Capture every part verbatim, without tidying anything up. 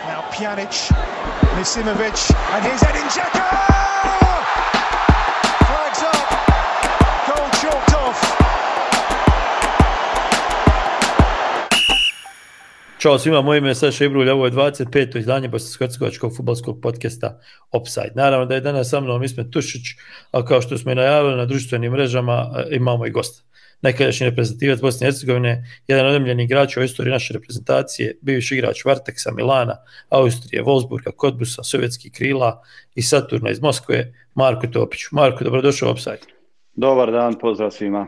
Now Pjanic, Misimovic, and here's Edin Dzeko! Flags up, goal chalked off. Ćao svima, moje ime je Saša Ibrulj, ovo je dvadeset peto izdanje bosansko-hercegovačkog fudbalskog podcasta Offside. Naravno da je danas sa mnom Ismet Tušić, a kao što smo i najavili na društvenim mrežama imamo i gosta. Nekadašnji reprezentativac Bosne i Hercegovine, jedan od omiljenih igrača u istoriji naše reprezentacije, bivši igrač Varteksa, Milana, Austrije, Wolfsburga, Kotbusa, sovjetskih krila i Saturna iz Moskve, Marko Topić. Marko, dobrodošao u Offside. Dobar dan, pozdrav svima.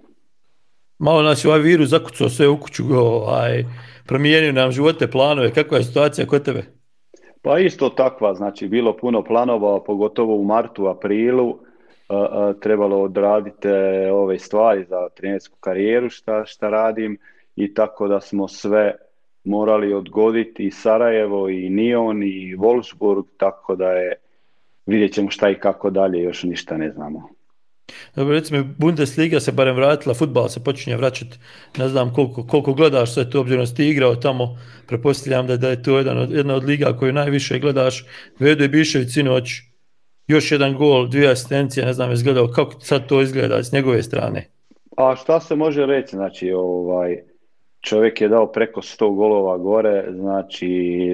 Malo nas je ovaj virus zakucao sve u kuću, ovaj, promijenio nam živote, planove. Kakva je situacija kod tebe? Pa isto takva, znači bilo puno planova, pogotovo u martu, aprilu. Uh, uh, trebalo odraditi ove stvari za trenersku karijeru šta, šta radim i tako da smo sve morali odgoditi i Sarajevo i Nion i Wolfsburg, tako da je vidjet ćemo šta i kako dalje, još ništa ne znamo. Dobro, recimo Bundesliga se barem vratila, fudbal se počinje vraćati, ne znam koliko, koliko gledaš sve to, obzirom da si igrao tamo, pretpostavljam da, da je to jedan od, jedna od liga koju najviše gledaš. Vedo je Bišević sinoć, još jedan gol, dvije asistencije, ne znam, je izgledao, kako sad to izgleda s njegove strane? A šta se može reći, znači ovaj, čovjek je dao preko sto golova gore, znači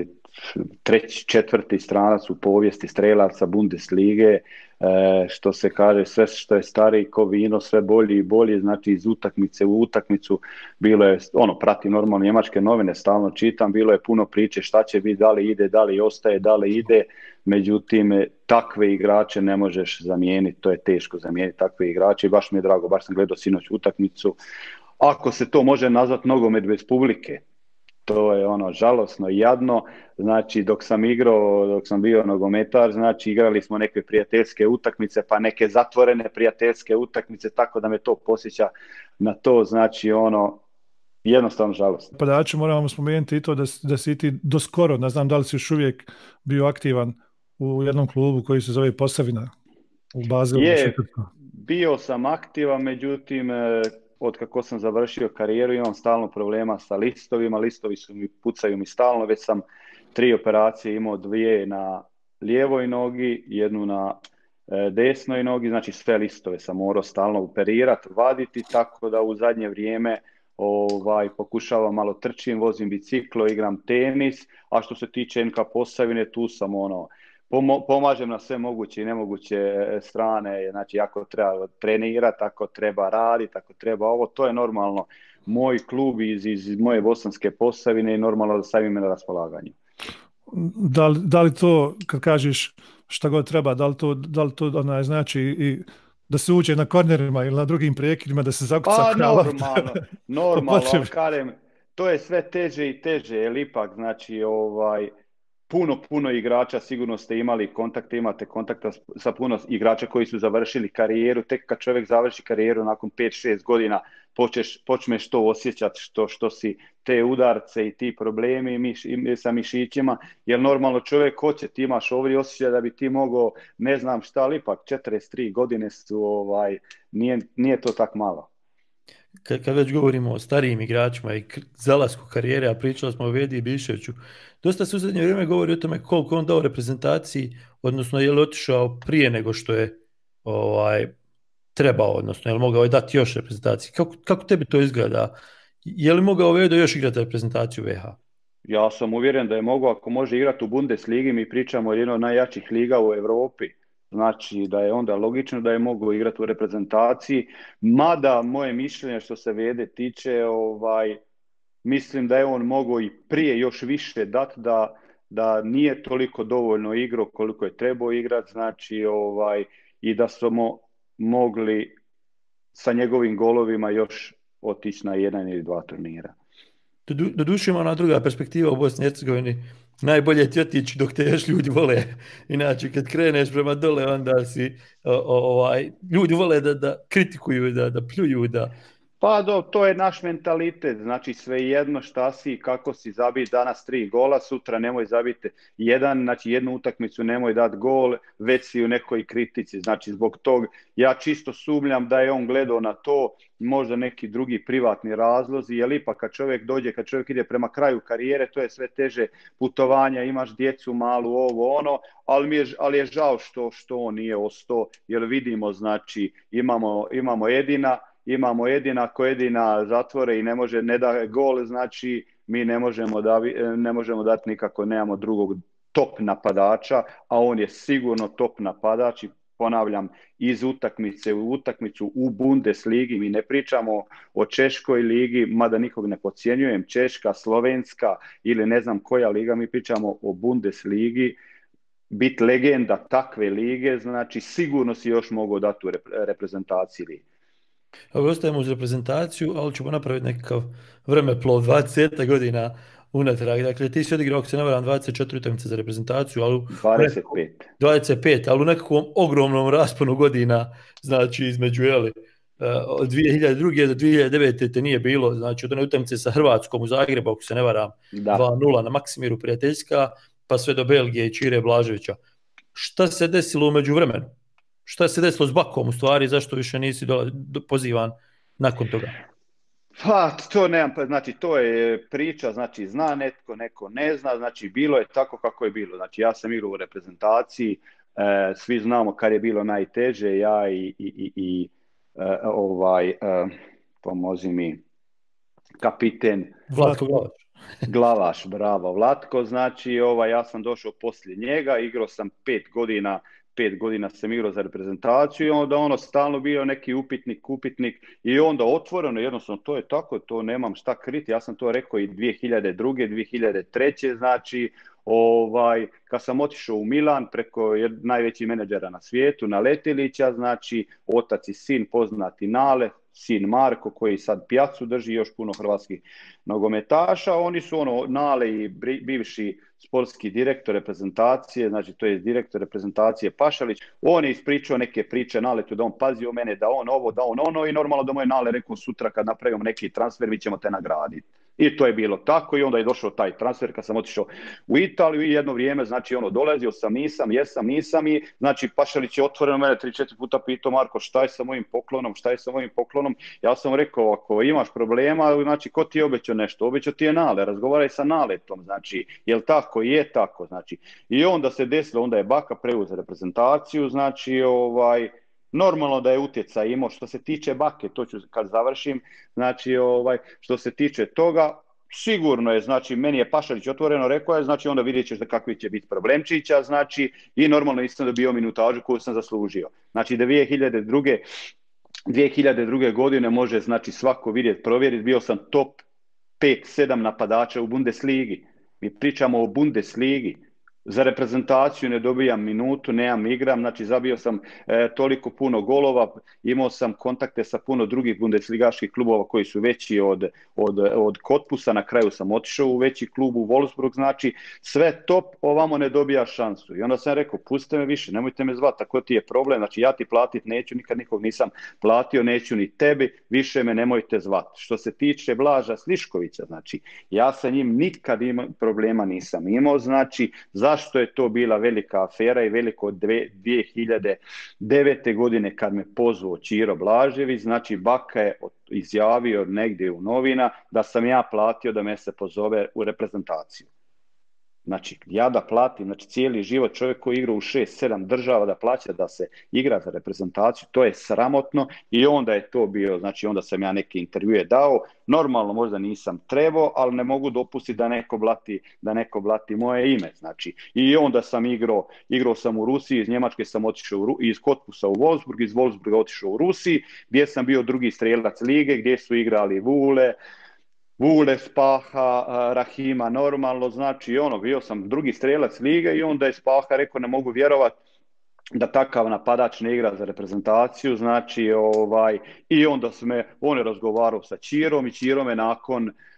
treći, četvrti stranac u povijesti strelaca Bundeslige, e, što se kaže, sve što je stariji ko vino, sve bolji i bolji, znači iz utakmice u utakmicu, bilo je, ono, pratim normalno njemačke novine, stalno čitam, bilo je puno priče šta će biti, da li ide, da li ostaje, da li ide, međutim, takve igrače ne možeš zamijeniti, to je teško zamijeniti takve igrače i baš mi je drago, baš sam gledao sinoć utakmicu, ako se to može nazvati nogomet bez publike. To je ono žalosno i jadno, znači dok sam igrao, dok sam bio nogometar, znači igrali smo neke prijateljske utakmice, pa neke zatvorene prijateljske utakmice, tako da me to posjeća na to, znači ono, jednostavno žalosno. Padači moramo spomenuti i to da, da si ti doskoro, ne znam da li si još uvijek bio aktivan u jednom klubu koji se zove Posavina u Bazelu. Je, bio sam aktivan, međutim, od kako sam završio karijeru imam stalno problema sa listovima, listovi su mi, pucaju mi stalno, već sam tri operacije imao, dvije na lijevoj nogi, jednu na e, desnoj nogi, znači sve listove sam morao stalno operirati, vaditi, tako da u zadnje vrijeme ovaj, pokušavam malo trčim, vozim biciklo, igram tenis, a što se tiče N K Posavine, tu sam ono, pomažem na sve moguće i nemoguće strane, znači ako treba trenirati, ako treba raditi, ako treba ovo, to je normalno moj klub iz, iz moje Bosanske Posavine i normalno da stavim me na raspolaganju. Da li, da li to, kad kažeš šta god treba, da li to, da li to onaj, znači i da se uđe na kornerima ili na drugim prekidima, da se zakuca pa, prava? Normalno, normalno, ali kažem, to je sve teže i teže, jer ipak, znači, ovaj, puno, puno igrača, sigurno ste imali kontakte, imate kontakta sa puno igrača koji su završili karijeru, tek kad čovjek završi karijeru nakon pet šest godina počeš, počneš to osjećati što, što si te udarce i ti problemi miš, sa mišićima, jer normalno čovjek hoće, ti imaš ovdje osjećaj da bi ti mogao, ne znam šta, ali ipak četrdeset tri godine su, ovaj, nije, nije to tak malo. Kad, kad već govorimo o starijim igračima i zalasku karijere, a pričali smo o Vedi i Biševiću, dosta se u zadnje vrijeme govori o tome koliko on dao reprezentaciji, odnosno je li otišao prije nego što je ovaj, trebao, odnosno je li mogao dati još reprezentaciji. Kako, kako tebi to izgleda? Je li mogao Vedo još igrati reprezentaciju V H? Ja sam uvjeren da je mogao, ako može igrati u Bundesligi, mi pričamo o jednoj od najjačih liga u Europi. Znači da je onda logično da je mogao igrati u reprezentaciji, mada moje mišljenje što se Vede tiče, ovaj, mislim da je on mogao i prije još više dati, da, da nije toliko dovoljno igrao koliko je trebao igrati, znači ovaj, i da smo mogli sa njegovim golovima još otići na jedan ili dva turnira. Doduše ima ona druga perspektiva u Bosni i Hercegovini. Najbolje ti otići dok te još ljudi vole. Inače, kad kreneš prema dole, onda si, o, ovaj, ljudi vole da, da kritikuju, da, da pljuju, da... Pa do, to je naš mentalitet, znači svejedno šta si, kako si, zabiti danas tri gola, sutra nemoj zabiti jedan, znači jednu utakmicu nemoj dati gol, već si u nekoj kritici, znači zbog tog ja čisto sumnjam da je on gledao na to, možda neki drugi privatni razlozi, jer ipak kad čovjek dođe, kad čovjek ide prema kraju karijere, to je sve teže putovanja, imaš djecu malu, ovo, ono, ali, mi je, ali je žao što, što on nije ostao, jer vidimo, znači imamo, imamo Edina, imamo Edina, ako Edina zatvore i ne može, ne da gol, znači mi ne možemo, da, ne možemo dati nikako, nemamo drugog top napadača, a on je sigurno top napadač i ponavljam, iz utakmice u utakmicu u Bundesligi, mi ne pričamo o Češkoj ligi, mada nikog ne podcjenjujem, Češka, Slovenska ili ne znam koja liga, mi pričamo o Bundesligi, biti legenda takve lige, znači sigurno si još mogao dati u reprezentaciji ligi. Evo, ostajemo uz reprezentaciju, ali ćemo napraviti nekakav vremeplov dvadeset godina unatrag. Dakle, ti si odigrao, ako se ne varam, dvadeset četiri utakmice za reprezentaciju, ali dvadeset pet. dvadeset pet, ali u nekakvom ogromnom rasponu godina, znači između, jeli, od dvije hiljade druge do dvije hiljade devete te nije bilo, znači od one utakmice sa Hrvatskom u Zagrebu, ako se ne varam, dva nula na Maksimiru prijateljska, pa sve do Belgije i Čire Blaževića. Šta se desilo umeđu vremenu? Šta se desilo s Bakom u stvari, zašto više nisi do, do, pozivan nakon toga? Pa, to nemam, znači to je priča, znači zna netko, neko ne zna, znači bilo je tako kako je bilo. Znači ja sam igrao u reprezentaciji, e, svi znamo kad je bilo najteže, ja i, i, i, i e, ovaj, e, pomozi mi, kapiten. Vlatko Glavaš. Glavaš, bravo, Vlatko, znači ovaj, ja sam došao poslije njega, igrao sam pet godina, pet godina sam igrao za reprezentaciju i onda ono stalno bio neki upitnik, upitnik i onda otvoreno, jednostavno to je tako, to nemam šta kriti, ja sam to rekao i dvije hiljade druge, dvije hiljade treće, znači ovaj, kad sam otišao u Milan preko najvećih menadžera na svijetu, na Letilića, znači otac i sin poznati Nale, sin Marko koji sad pijacu drži, još puno hrvatskih nogometaša, oni su ono Nale i bivši sportski direktor reprezentacije, znači to je direktor reprezentacije Pašalić, on je ispričao neke priče Naletu da on pazi o mene, da on ovo, da on ono i normalno da mu je Nale rekao sutra kad napravimo neki transfer mi ćemo te nagraditi. I to je bilo tako i onda je došao taj transfer kad sam otišao u Italiju i jedno vrijeme, znači ono dolazio sam, nisam, jesam, nisam i znači Pašalić je otvoreno mene tri četiri puta pitao Marko šta je sa mojim poklonom, šta je sa mojim poklonom, ja sam rekao ako imaš problema, znači ko ti je obećao nešto, obećao ti je Nale, razgovaraj sa Naletom, znači jel tako, je tako, znači i onda se desilo, onda je Baka preuzeo reprezentaciju, znači ovaj normalno da je utjecaj imao što se tiče Bake, to ću kad završim, znači ovaj, što se tiče toga, sigurno je, znači meni je Pašalić otvoreno rekao je, znači onda vidjet ćeš da kakvi će biti problemčića, znači i normalno nisam dobio minutažu koju sam zaslužio. Znači dvije hiljade druge. dvije hiljade druge godine može znači svako vidjeti, provjeriti, bio sam top pet sedam napadača u Bundesligi. Mi pričamo o Bundesligi. Za reprezentaciju ne dobijam minutu, nemam igram, znači zabio sam e, toliko puno golova, imao sam kontakte sa puno drugih bundesligaških klubova koji su veći od, od, od Kotpusa, na kraju sam otišao u veći klub u Wolfsburg, znači sve top, ovamo ne dobija šansu. I onda sam rekao, pustite me više, nemojte me zvati, ako ti je problem, znači ja ti platit neću, nikad nikog nisam platio, neću ni tebi, više me nemojte zvati. Što se tiče Blaža Sliškovića, znači ja sa njim nikad ima, problema nisam imao, znači za Zašto je to bila velika afera i veliko dvije hiljade devete. godine kad me pozvao Ćiro Blažević, znači Baka je izjavio negdje u novina da sam ja platio da me se pozove u reprezentaciju. Znači, ja da platim, znači cijeli život čovjek koji igra u šest sedam država da plaća da se igra za reprezentaciju, to je sramotno i onda je to bio, znači onda sam ja neke intervjue dao, normalno možda nisam trebao, ali ne mogu dopustiti da neko blati, da neko blati moje ime, znači i onda sam igrao, igrao sam u Rusiji, iz Njemačke sam otišao u, iz Kotpusa u Wolfsburg, iz Wolfsburga otišao u Rusiji, gdje sam bio drugi strelac lige, gdje su igrali Vule, Vule, Spaha, Rahima, normalno, znači ono, bio sam drugi strelac lige i onda je Spaha rekao ne mogu vjerovati da takav napadač ne igra za reprezentaciju, znači ovaj, i onda sme, on je razgovarao sa Čirom i Čiro me nakon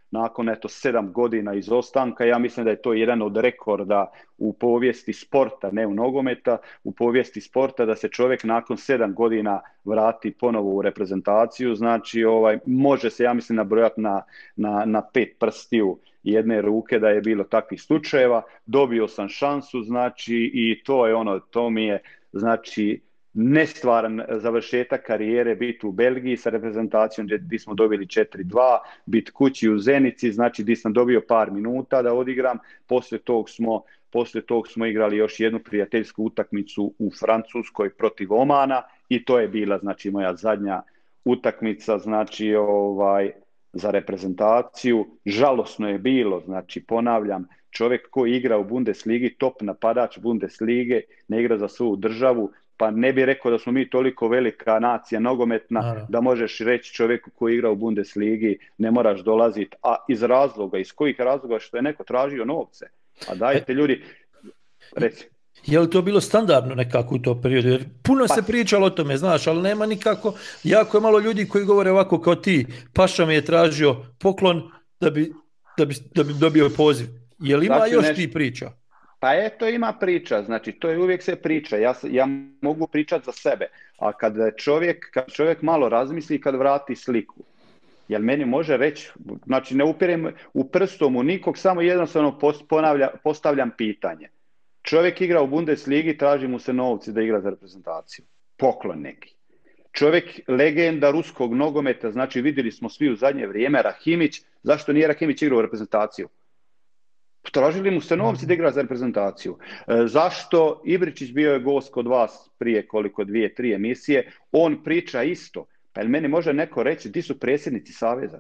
nakon eto sedam godina izostanka. Ja mislim da je to jedan od rekorda u povijesti sporta, ne u nogometa, u povijesti sporta da se čovjek nakon sedam godina vrati ponovo u reprezentaciju. Znači, ovaj, može se, ja mislim, nabrojati na, na, na pet prstiju jedne ruke da je bilo takvih slučajeva. Dobio sam šansu, znači, i to je ono, to mi je, znači, nestvaran završetak karijere, biti u Belgiji sa reprezentacijom gdje smo dobili četiri dva, biti kući u Zenici, znači gdje sam dobio par minuta da odigram. Poslije tog smo, poslije tog smo igrali još jednu prijateljsku utakmicu u Francuskoj protiv Omana i to je bila, znači, moja zadnja utakmica, znači, ovaj, za reprezentaciju. Žalosno je bilo, znači, ponavljam, čovjek koji igra u Bundesligi, top napadač Bundeslige, ne igra za svoju državu, pa ne bi rekao da smo mi toliko velika nacija nogometna Naravno. Da možeš reći čovjeku koji igra u Bundesligi ne moraš dolaziti, a iz razloga, iz kojih razloga, što je neko tražio novce. A dajte ljudi, reci. Je li to bilo standardno nekako u to periodu? Jer puno pa. se pričalo o tome, znaš, ali nema nikako, jako je malo ljudi koji govore ovako kao ti, Paša mi je tražio poklon da bi, da bi, da bi dobio poziv. Je li ima znači, još nešto... ti priča? Pa eto, ima priča, znači to je uvijek se priča, ja, ja mogu pričati za sebe, a kad čovjek, kad čovjek malo razmisli, kad vrati sliku, jer meni može reći, znači ne upirem u prstom u nikog, samo jednostavno ponavlja, postavljam pitanje. Čovjek igra u Bundesligi, traži mu se novci da igra za reprezentaciju, poklon neki. Čovjek legenda ruskog nogometa, znači vidjeli smo svi u zadnje vrijeme, Rahimić, zašto nije Rahimić igrao u reprezentaciju? Tražili mu se novci da igra za reprezentaciju. E, zašto Ibričić bio je gost kod vas prije koliko dvije, tri emisije, on priča isto. Pa jel meni može neko reći di su predsjednici Saveza?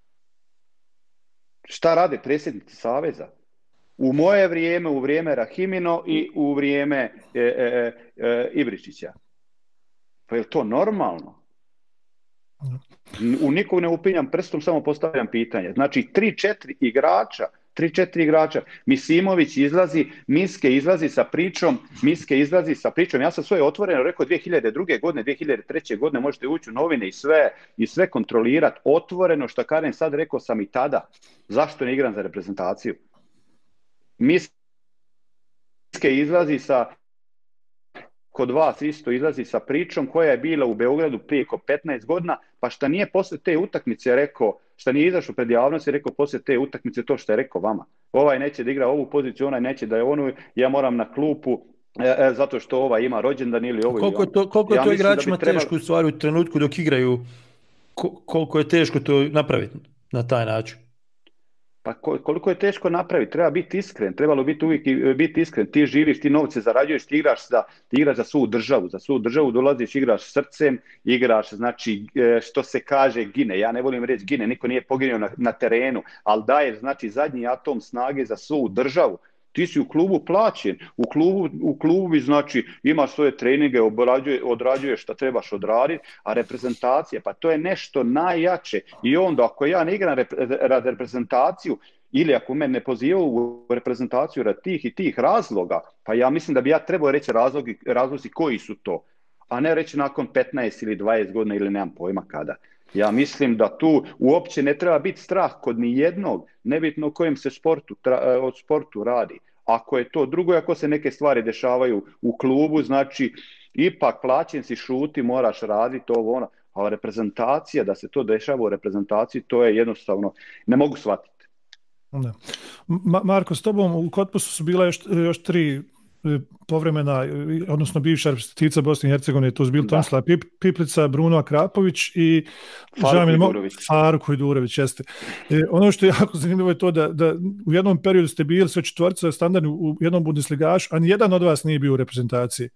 Šta rade predsjednici Saveza? U moje vrijeme, u vrijeme Rahimino i u vrijeme e, e, e, Ibričića. Pa je to normalno? U nikog ne upinjam prstom, samo postavljam pitanje. Znači, tri, četiri igrača tri, četiri igrača. Misimović izlazi, Miske izlazi sa pričom, Miske izlazi sa pričom. Ja sam svoje otvoreno rekao dvije hiljade druge. godine, dvije hiljade treće. godine možete ući u novine i sve, i sve kontrolirati. Otvoreno, što Karen sad rekao sam i tada. Zašto ne igram za reprezentaciju? Miske izlazi sa, kod vas isto izlazi sa pričom koja je bila u Beogradu prije petnaest godina, pa šta nije posle te utakmice rekao, šta nije izašao pred javnost i rekao posle te utakmice to što je rekao vama. Ovaj neće da igra ovu poziciju, onaj neće da je onu, ja moram na klupu e, e, zato što ovaj ima rođendan ili ovo. Koliko je to, koliko ja to igračima treba... teško u stvari u trenutku dok igraju, ko, koliko je teško to napraviti na taj način? Pa koliko je teško napraviti, treba biti iskren, trebalo biti uvijek biti iskren. Ti živiš, ti novce zarađuješ, ti igraš za, ti igraš za svu državu, za svu državu dolaziš, igraš srcem, igraš, znači, što se kaže, gine. Ja ne volim reći gine, niko nije poginuo na, na terenu, ali daješ, znači, zadnji atom snage za svu državu. Ti si u klubu plaćen, u klubu, u klubu znači, imaš svoje treninge, odrađuje, odrađuješ šta trebaš odraditi, a reprezentacija, pa to je nešto najjače. I onda, ako ja ne igram rad reprezentaciju, ili ako me ne pozivaju u reprezentaciju rad tih i tih razloga, pa ja mislim da bi ja trebao reći razlogi, razlozi koji su to, a ne reći nakon petnaest ili dvadeset godina ili nemam pojma kada. Ja mislim da tu uopće ne treba biti strah kod ni jednog, nebitno o kojem se sportu, tra, od sportu radi. Ako je to drugo, ako se neke stvari dešavaju u klubu, znači ipak plaćen si, šuti, moraš raditi ovo ono, a reprezentacija, da se to dešava u reprezentaciji, to je jednostavno, ne mogu shvatiti. Da. Ma, Marko, s tobom u Kotpusu su bila još, još tri povremena, odnosno bivša reprezentacija Bosne i Hercegovine, tu su bili Tomislav Pip, Piplica, Bruno Akrapović i Faruk Hajdurević. Faruk Hajdurević, jeste. E, ono što je jako zanimljivo je to da, da u jednom periodu ste bili sve četvorca standardni u jednom Bundesligašu, a nijedan od vas nije bio u reprezentaciji.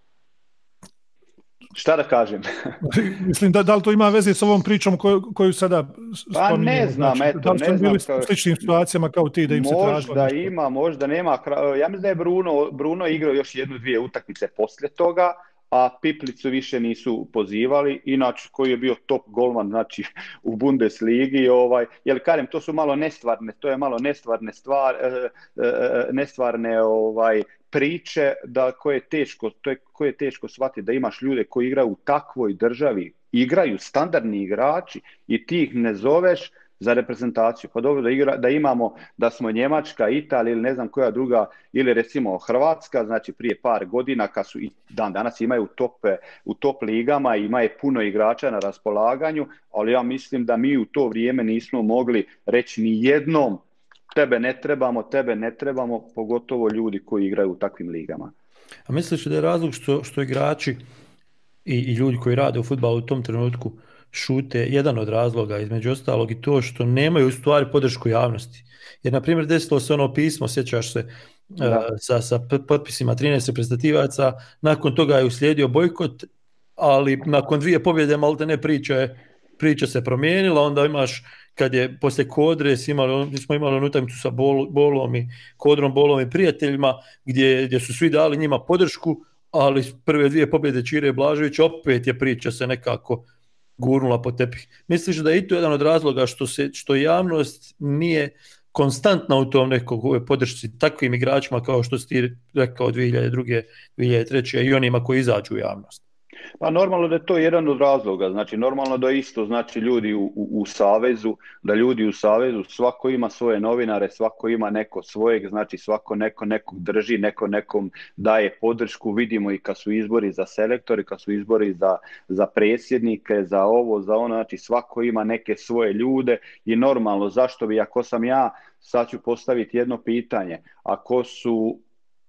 Šta da kažem? Mislim, da, da li to ima veze s ovom pričom koju, koju sada spominjamo? Pa ne znam, znači, eto, da li su ne znam. bili kao... sličnim situacijama kao ti da im se tražilo? Možda ima, možda nema. Ja mislim da je Bruno, Bruno igrao još jednu, dvije utakmice poslije toga, a Piplicu više nisu pozivali, inače koji je bio top golman, znači u Bundesligi, ovaj, jer kažem, to su malo nestvarne, to je malo nestvarne stvar, nestvarne ovaj priče da koje je teško, to je koje je teško shvatiti da imaš ljude koji igraju u takvoj državi, igraju standardni igrači i ti ih ne zoveš, za reprezentaciju. Pa dobro da, igra, da imamo da smo Njemačka, Italija ili ne znam koja druga, ili recimo Hrvatska, znači prije par godina kad su i dan danas imaju top, u top ligama, ima je puno igrača na raspolaganju, ali ja mislim da mi u to vrijeme nismo mogli reći ni jednom tebe ne trebamo, tebe ne trebamo, pogotovo ljudi koji igraju u takvim ligama. A misliš da je razlog što, što igrači i, i ljudi koji rade u fudbalu u tom trenutku šute, jedan od razloga između ostalog i to što nemaju u stvari podršku javnosti? Jer na primjer desilo se ono pismo, sjećaš se, uh, sa, sa potpisima trinaest reprezentativaca, nakon toga je uslijedio bojkot, ali nakon dvije pobjede malte ne priča je priča se promijenila, onda imaš kad je poslije Kodre imali, smo imali onu utakmicu sa Bol, Bolom i Kodrom, Bolom i prijateljima gdje, gdje su svi dali njima podršku, ali prve dvije pobjede Čire Blaževića opet je priča se nekako gurnula po tepih. Misliš da je i to jedan od razloga što, se, što javnost nije konstantna u tom nekog podršci takvim igračima kao što si ti rekao dvije hiljade druge. dvije hiljade treće i onima koji izađu u javnost? Pa normalno da je to jedan od razloga, znači normalno da isto znači ljudi u, u, u savezu, da ljudi u savezu svako ima svoje novinare, svako ima neko svojeg, znači svako neko nekog drži, neko nekom daje podršku, vidimo i kad su izbori za selektori, kad su izbori za, za predsjednike, za ovo, za ono, znači svako ima neke svoje ljude i normalno zašto bi, ako sam ja, sad ću postaviti jedno pitanje, ako su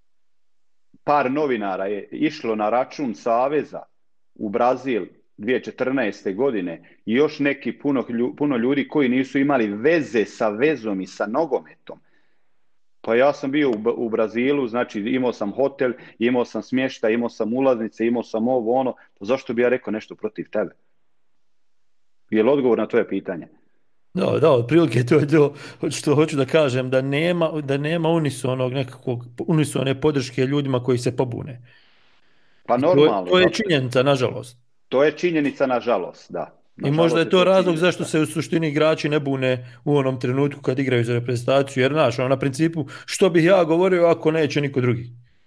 par novinara je išlo na račun saveza u Brazil dvije tisuće četrnaeste. godine i još neki puno, puno ljudi koji nisu imali veze sa vezom i sa nogometom. Pa ja sam bio u, u Brazilu, znači imao sam hotel, imao sam smještaj, imao sam ulaznice, imao sam ovo ono, pa zašto bi ja rekao nešto protiv tebe? Je li odgovor na tvoje pitanje? Da, da, otprilike to je to što hoću da kažem, da nema, da nema unisonog nekakvog, unisone podrške ljudima koji se pobune. Pa normalno. To, to je činjenica, nažalost. To je činjenica, nažalost, da. I možda je to razlog zašto se u suštini igrači ne bune u onom trenutku kad igraju za reprezentaciju, jer znaš, ono, na principu, što bih ja govorio ako neće niko drugi?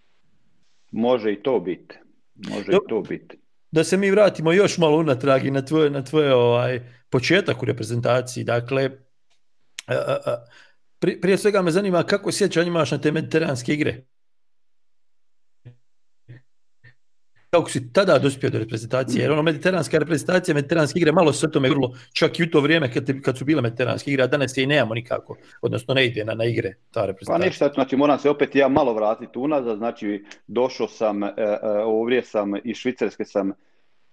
Može i to biti. Može Do, i to biti. Da se mi vratimo još malo unatrag i na tvoje, na tvoje ovaj, početak u reprezentaciji. Dakle, a, a, a, prije svega me zanima kako sjećanje imaš na te mediteranske igre. Kako si tada dospio do reprezentacije, jer ono mediteranska reprezentacija, mediteranske igre, malo se o tome govorilo, čak i u to vrijeme kad, kad su bile mediteranske igre, a danas je i nemamo nikako, odnosno ne ide na, na igre ta reprezentacija. Pa ništa, znači moram se opet ja malo vratiti unazad, znači došao sam, e, e, ovdje sam iz Švicarske sam e,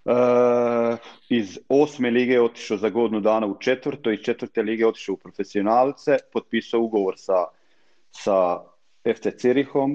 iz osme lige otišao za godinu dana u četvrto, iz četvrte lige otišao u profesionalce, potpisao ugovor sa, sa F C Zirichom,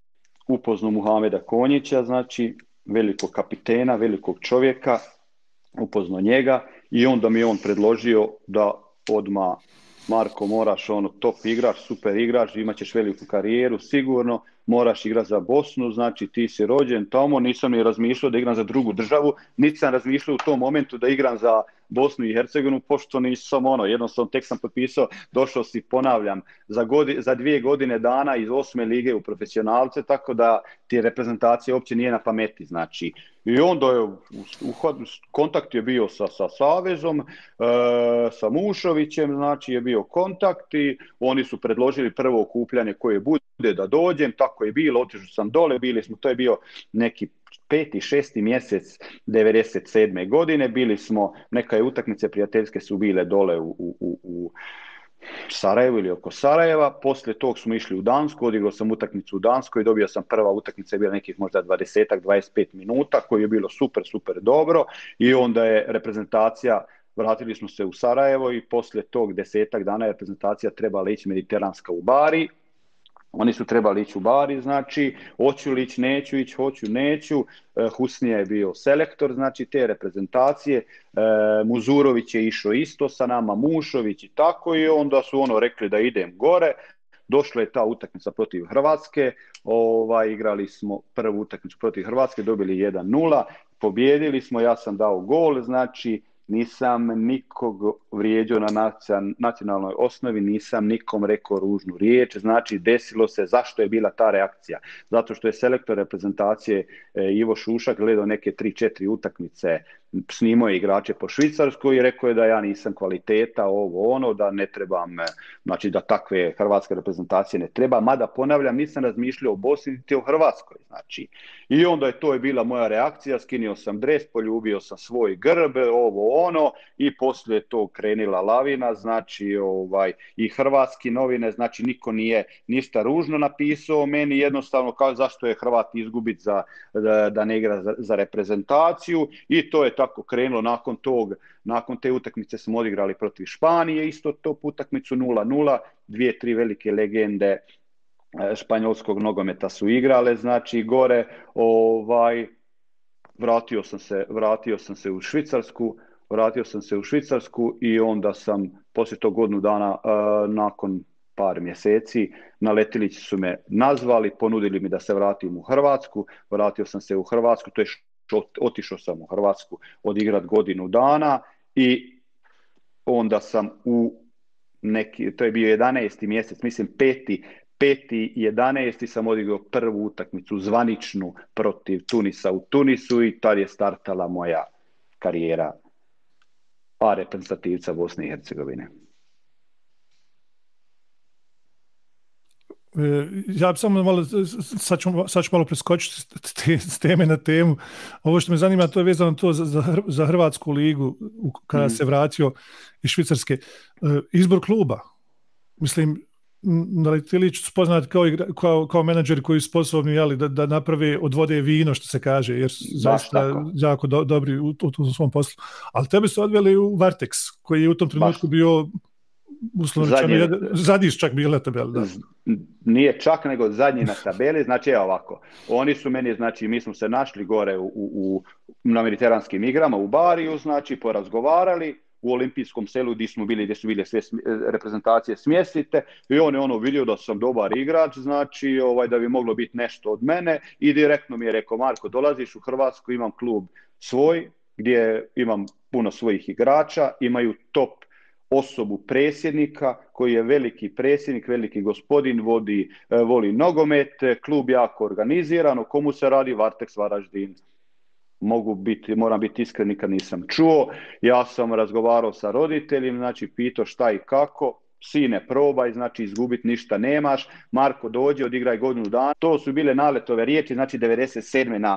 upoznao Muhameda Konjića, znači velikog kapitena, velikog čovjeka, upoznao njega i onda mi je on predložio da odmah Marko moraš ono top igrač, super igrač, imat ćeš veliku karijeru, sigurno, moraš igrati za Bosnu, znači ti si rođen tamo, nisam ni razmišljao da igram za drugu državu, niti sam razmišljao u tom momentu da igram za Bosnu i Hercegovinu, pošto nisam ono, jednostavno tek sam potpisao, došao si, ponavljam, za, godi, za dvije godine dana iz osme lige u profesionalce, tako da ti reprezentacija uopće nije na pameti, znači. I onda je u, u, kontakt je bio sa, sa Savezom, e, sa Mušovićem, znači je bio kontakt i oni su predložili prvo okupljanje koje bude da dođem, tako je bilo, otišao sam dole, bili smo, to je bio neki peti, šesti mjesec devedeset sedme. godine, bili smo, neke utakmice prijateljske su bile dole u, u, u Sarajevu ili oko Sarajeva, poslije tog smo išli u Dansku, odigrao sam utakmicu u Danskoj, dobio sam prva utakmica, je bila nekih možda dvadeset do dvadeset pet minuta, koji je bilo super, super dobro i onda je reprezentacija, vratili smo se u Sarajevo i poslije tog desetak dana je reprezentacija trebala ići mediteranska u Bari. Oni su trebali ići u Bari, znači, hoću li ići, neću ići, hoću, neću. E, Husnija je bio selektor, znači, te reprezentacije. E, Muzurović je išao isto sa nama, Mušović i tako i onda su ono rekli da idem gore. Došla je ta utakmica protiv Hrvatske, ovaj, igrali smo prvu utakmicu protiv Hrvatske, dobili jedan nula, pobjedili smo, ja sam dao gol, znači, nisam nikog vrijeđao na nacionalnoj osnovi, nisam nikom rekao ružnu riječ, znači desilo se, zašto je bila ta reakcija? Zato što je selektor reprezentacije e, Ivo Šušak gledao neke tri četiri utakmice snimao je igrače po Švicarskoj i rekao je da ja nisam kvaliteta, ovo ono, da ne trebam, znači da takve hrvatske reprezentacije ne treba, mada ponavljam, nisam razmišljao o Bosni niti o Hrvatskoj, znači. I onda je to je bila moja reakcija, skinio sam dres, poljubio sam svoj grb, ovo ono, i poslije to krenila lavina, znači ovaj, i hrvatski novine, znači niko nije ništa ružno napisao, meni jednostavno kao zašto je Hrvat izgubit za, da, da ne igra za, za reprezentaciju, i to je tako krenulo. Nakon tog, nakon te utakmice smo odigrali protiv Španije, isto to utakmicu nula nula, dvije, tri velike legende španjolskog nogometa su igrale, znači gore, ovaj, vratio sam se, vratio sam se u Švicarsku, vratio sam se u Švicarsku i onda sam poslije tog godinu dana, uh, nakon par mjeseci, na letilici su me nazvali, ponudili mi da se vratim u Hrvatsku, vratio sam se u Hrvatsku, to je otišao sam u Hrvatsku odigrat godinu dana i onda sam u neki, to je bio jedanaesti mjesec, mislim peti, peti jedanaesti sam odigrao prvu utakmicu zvaničnu protiv Tunisa u Tunisu i tad je startala moja karijera a reprezentativca Bosne i Hercegovine. Ja samo malo, sad ću, sad ću malo preskočiti s teme na temu. Ovo što me zanima, to je vezano to za, za, za Hrvatsku ligu kada mm. se vratio iz Švicarske. Izbor kluba. Mislim, na letiliću spoznat kao, kao, kao menadžeri koji su sposobni, jeli, da, da naprave, odvode vino, što se kaže, jer su zaista jako do, dobri u, u, u svom poslu. Ali tebe su odveli u Varteks, koji je u tom trenutku Baš. bio uslovno rečeno, zadnji čak bili na tabeli. Da. Nije čak, nego zadnji na tabeli, znači evo ovako, oni su meni, znači mi smo se našli gore u, u, na mediteranskim igrama u Bariju, znači porazgovarali, u olimpijskom selu gdje smo bili, gdje su bile sve reprezentacije smjestite, i on je ono vidio da sam dobar igrač, znači ovaj, da bi moglo biti nešto od mene, i direktno mi je rekao: Marko, dolaziš u Hrvatsku, imam klub svoj, gdje imam puno svojih igrača, imaju top osobu predsjednika koji je veliki predsjednik, veliki gospodin, vodi, voli nogomet, klub jako organiziran, o komu se radi? Varteks Varaždin. Mogu biti, moram biti iskren, nikad nisam čuo. Ja sam razgovarao sa roditeljima, znači pitao šta i kako. Sine, probaj, znači izgubiti ništa nemaš. Marko, dođi, odigraj godinu dana. To su bile naletove riječi, znači devedeset sedme na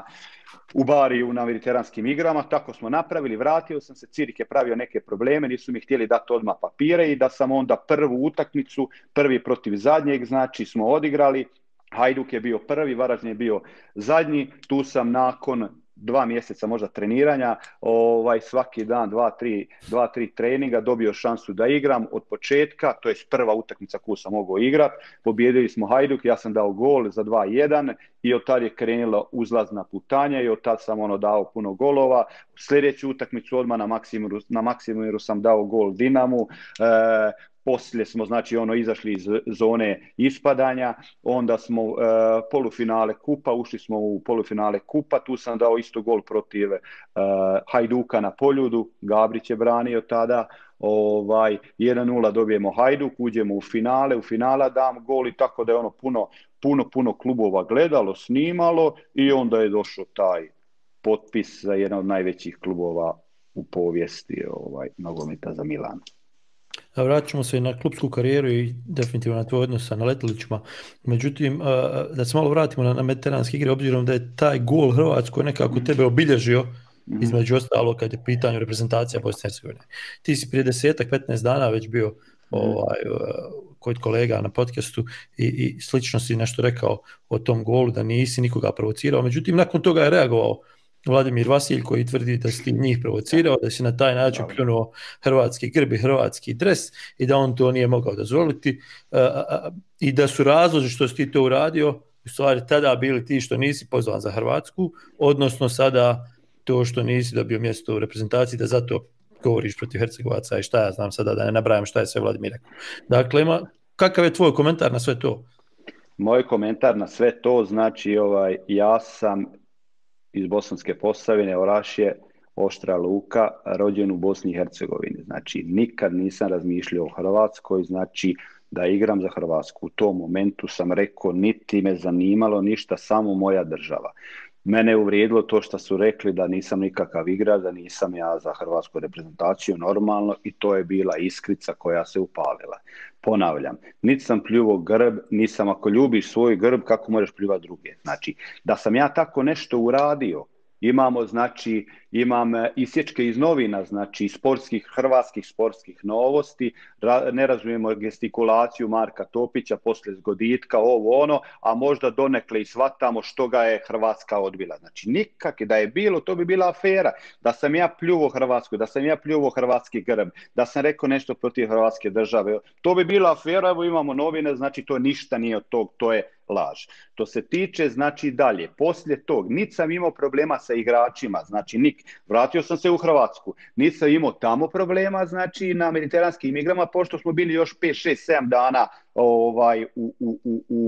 u Bariju na mediteranskim igrama. Tako smo napravili, vratio sam se, Cirik je pravio neke probleme, nisu mi htjeli dati odmah papire, i da sam onda prvu utakmicu, prvi protiv zadnjeg, znači smo odigrali. Hajduk je bio prvi, Varaždin je bio zadnji. Tu sam nakon dva mjeseca možda treniranja, ovaj, svaki dan dva, tri, dva, tri treninga dobio šansu da igram od početka, to je prva utakmica koju sam mogao igrati. Pobijedili smo Hajduk, ja sam dao gol za dva jedan i od tad je krenula uzlazna putanja i od tad sam ono dao puno golova. Sljedeću utakmicu odmah na Maksimiru, na Maksimiru sam dao gol Dinamu. E, Poslije smo, znači, ono, izašli iz zone ispadanja, onda smo uh, polufinale kupa, ušli smo u polufinale kupa, tu sam dao isto gol protiv uh, Hajduka na Poljudu, Gabrić je branio tada, ovaj, jedan nula dobijemo Hajduk, uđemo u finale, u finala dam gol, i tako da je ono puno, puno, puno klubova gledalo, snimalo, i onda je došao taj potpis za jedan od najvećih klubova u povijesti ovaj, nogometa za Milan. Vratit ćemo se i na klubsku karijeru i definitivno na tvoj odnos na letilićima. Međutim, da se malo vratimo na, na mediteranske igre, obzirom da je taj gol Hrvatskoj nekako tebe obilježio, između ostalo kad je pitanje reprezentacija Bosne i Hercegovine. Ti si prije desetak, petnaest dana već bio ovaj, kod kolega na podcastu i, i slično si nešto rekao o tom golu, da nisi nikoga provocirao. Međutim, nakon toga je reagovao Vladimir Vasilj, koji tvrdi da si ti njih provocirao, da si na taj način pljunuo hrvatski grb i hrvatski dres i da on to nije mogao dozvoliti, uh, uh, i da su razlozi što si ti to uradio u stvari tada bili ti što nisi pozvan za Hrvatsku, odnosno sada to što nisi dobio mjesto u reprezentaciji, da zato govoriš protiv Hercegovaca i šta ja znam sada, da ne nabrajam šta je sve Vladimir rekao. Dakle, ima, kakav je tvoj komentar na sve to? Moj komentar na sve to, znači, ovaj, ja sam iz Bosanske Posavine, Orašje, Oštra Luka, rođen u Bosni i Hercegovini. Znači, nikad nisam razmišljao o Hrvatskoj, znači da igram za Hrvatsku. U tom momentu sam rekao, niti me zanimalo ništa, samo moja država. Mene je uvrijedilo to što su rekli da nisam nikakav igrač, da nisam ja za hrvatsku reprezentaciju normalno i to je bila iskrica koja se upalila. Ponavljam, niti sam pljuvo grb, nisam ako ljubiš svoj grb, kako možeš pljuvati druge. Znači, da sam ja tako nešto uradio, imamo, znači, imam isječke iz novina, znači, sportskih, hrvatskih sportskih novosti, ra, ne razumijemo gestikulaciju Marka Topića poslije zgoditka, ovo ono, a možda donekle i shvatamo što ga je Hrvatska odbila. Znači, nikak da je bilo, to bi bila afera. Da sam ja pljuvo Hrvatsku, da sam ja pljuvo hrvatski grb, da sam rekao nešto protiv Hrvatske države, to bi bila afera, evo imamo novine, znači to ništa nije od tog, to je laž. To se tiče, znači dalje, poslije tog, niti sam imao problema sa igračima, znači nik, vratio sam se u Hrvatsku, niti sam imao tamo problema, znači na mediteranskim igrama, pošto smo bili još pet, šest, sedam dana ovaj, u, u, u, u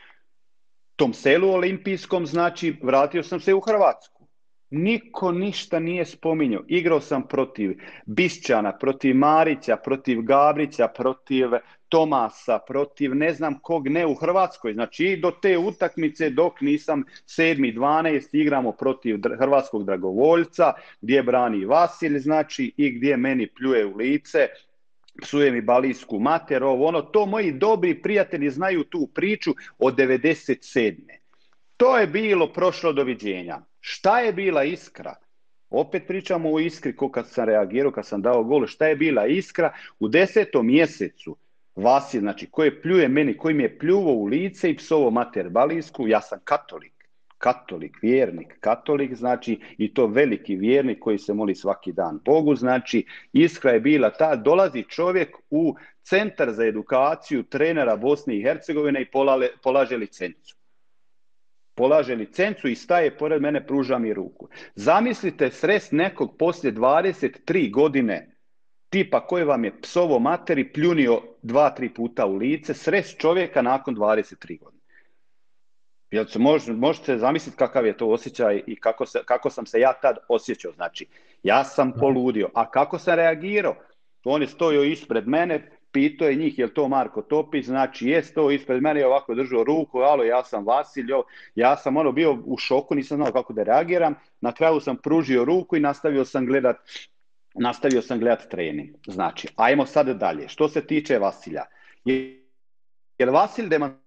tom selu olimpijskom, znači vratio sam se u Hrvatsku. Niko ništa nije spominjao. Igrao sam protiv Bisčana, protiv Marića, protiv Gabrića, protiv Tomasa, protiv ne znam kog ne u Hrvatskoj. Znači i do te utakmice dok nisam sedmi dvanaesti igramo protiv hrvatskog dragovoljca, gdje brani Vasilj, znači i gdje meni pljuje u lice, psuje mi balijsku mater, ovo ono. To moji dobri prijatelji znaju tu priču od devedeset sedme. To je bilo prošlo doviđenja. Šta je bila iskra? Opet pričamo o iskri ko kad sam reagirao, kad sam dao gol. Šta je bila iskra? U desetom mjesecu Vasilj, znači koji pljuje meni, koji mi je pljuvo u lice i psovo mater balijsku, ja sam katolik. Katolik, vjernik, katolik, znači i to veliki vjernik koji se moli svaki dan Bogu, znači iskra je bila ta, dolazi čovjek u centar za edukaciju trenera Bosne i Hercegovine i polale, polaže licencu. Polaže licencu i staje pored mene, pruža mi ruku. Zamislite srest nekog poslije dvadeset tri godine, tipa koji vam je psovo materi pljunio dva, tri puta u lice, srest čovjeka nakon dvadeset tri godine. Jel se mož, možete zamisliti kakav je to osjećaj i kako, se, kako sam se ja tad osjećao. Znači, ja sam poludio. A kako sam reagirao? On je stojio ispred mene, pitao je njih, je li to Marko Topić, znači je to ispred mene i ovako držao ruku, alo, ja sam Vasilj, ja sam ono bio u šoku, nisam znao kako da reagiram, na kraju sam pružio ruku i nastavio sam gledat, nastavio sam gledat trening. Znači, ajmo sad dalje. Što se tiče Vasilja, je, je li Vasilj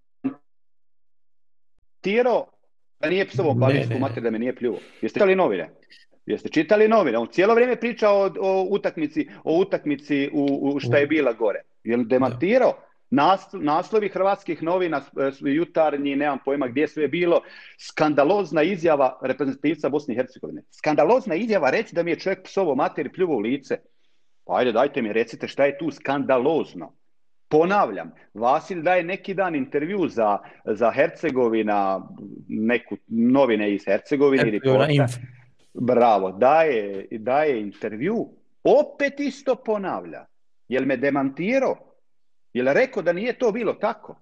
demantirao da nije psovo balijsku mater, da me nije pljuo? Jeste čitali novine? Jeste čitali novine? On cijelo vrijeme priča o, o utakmici, o utakmici u, u šta je bila gore. Je li demantirao? Nas, naslovi hrvatskih novina, jutarnji, nemam pojma gdje sve je bilo, skandalozna izjava reprezentativca Bosne i Hercegovine. Skandalozna izjava reći da mi je čovjek psovo mater i pljuvo u lice. Pa ajde, dajte mi, recite šta je tu skandalozno. Ponavljam, Vasilj daje neki dan intervju za, za Hercegovina, neku novine iz Hercegovine ili porta. Bravo, daje, daje intervju, opet isto ponavlja. Jel me demantirao? Jel rekao da nije to bilo tako?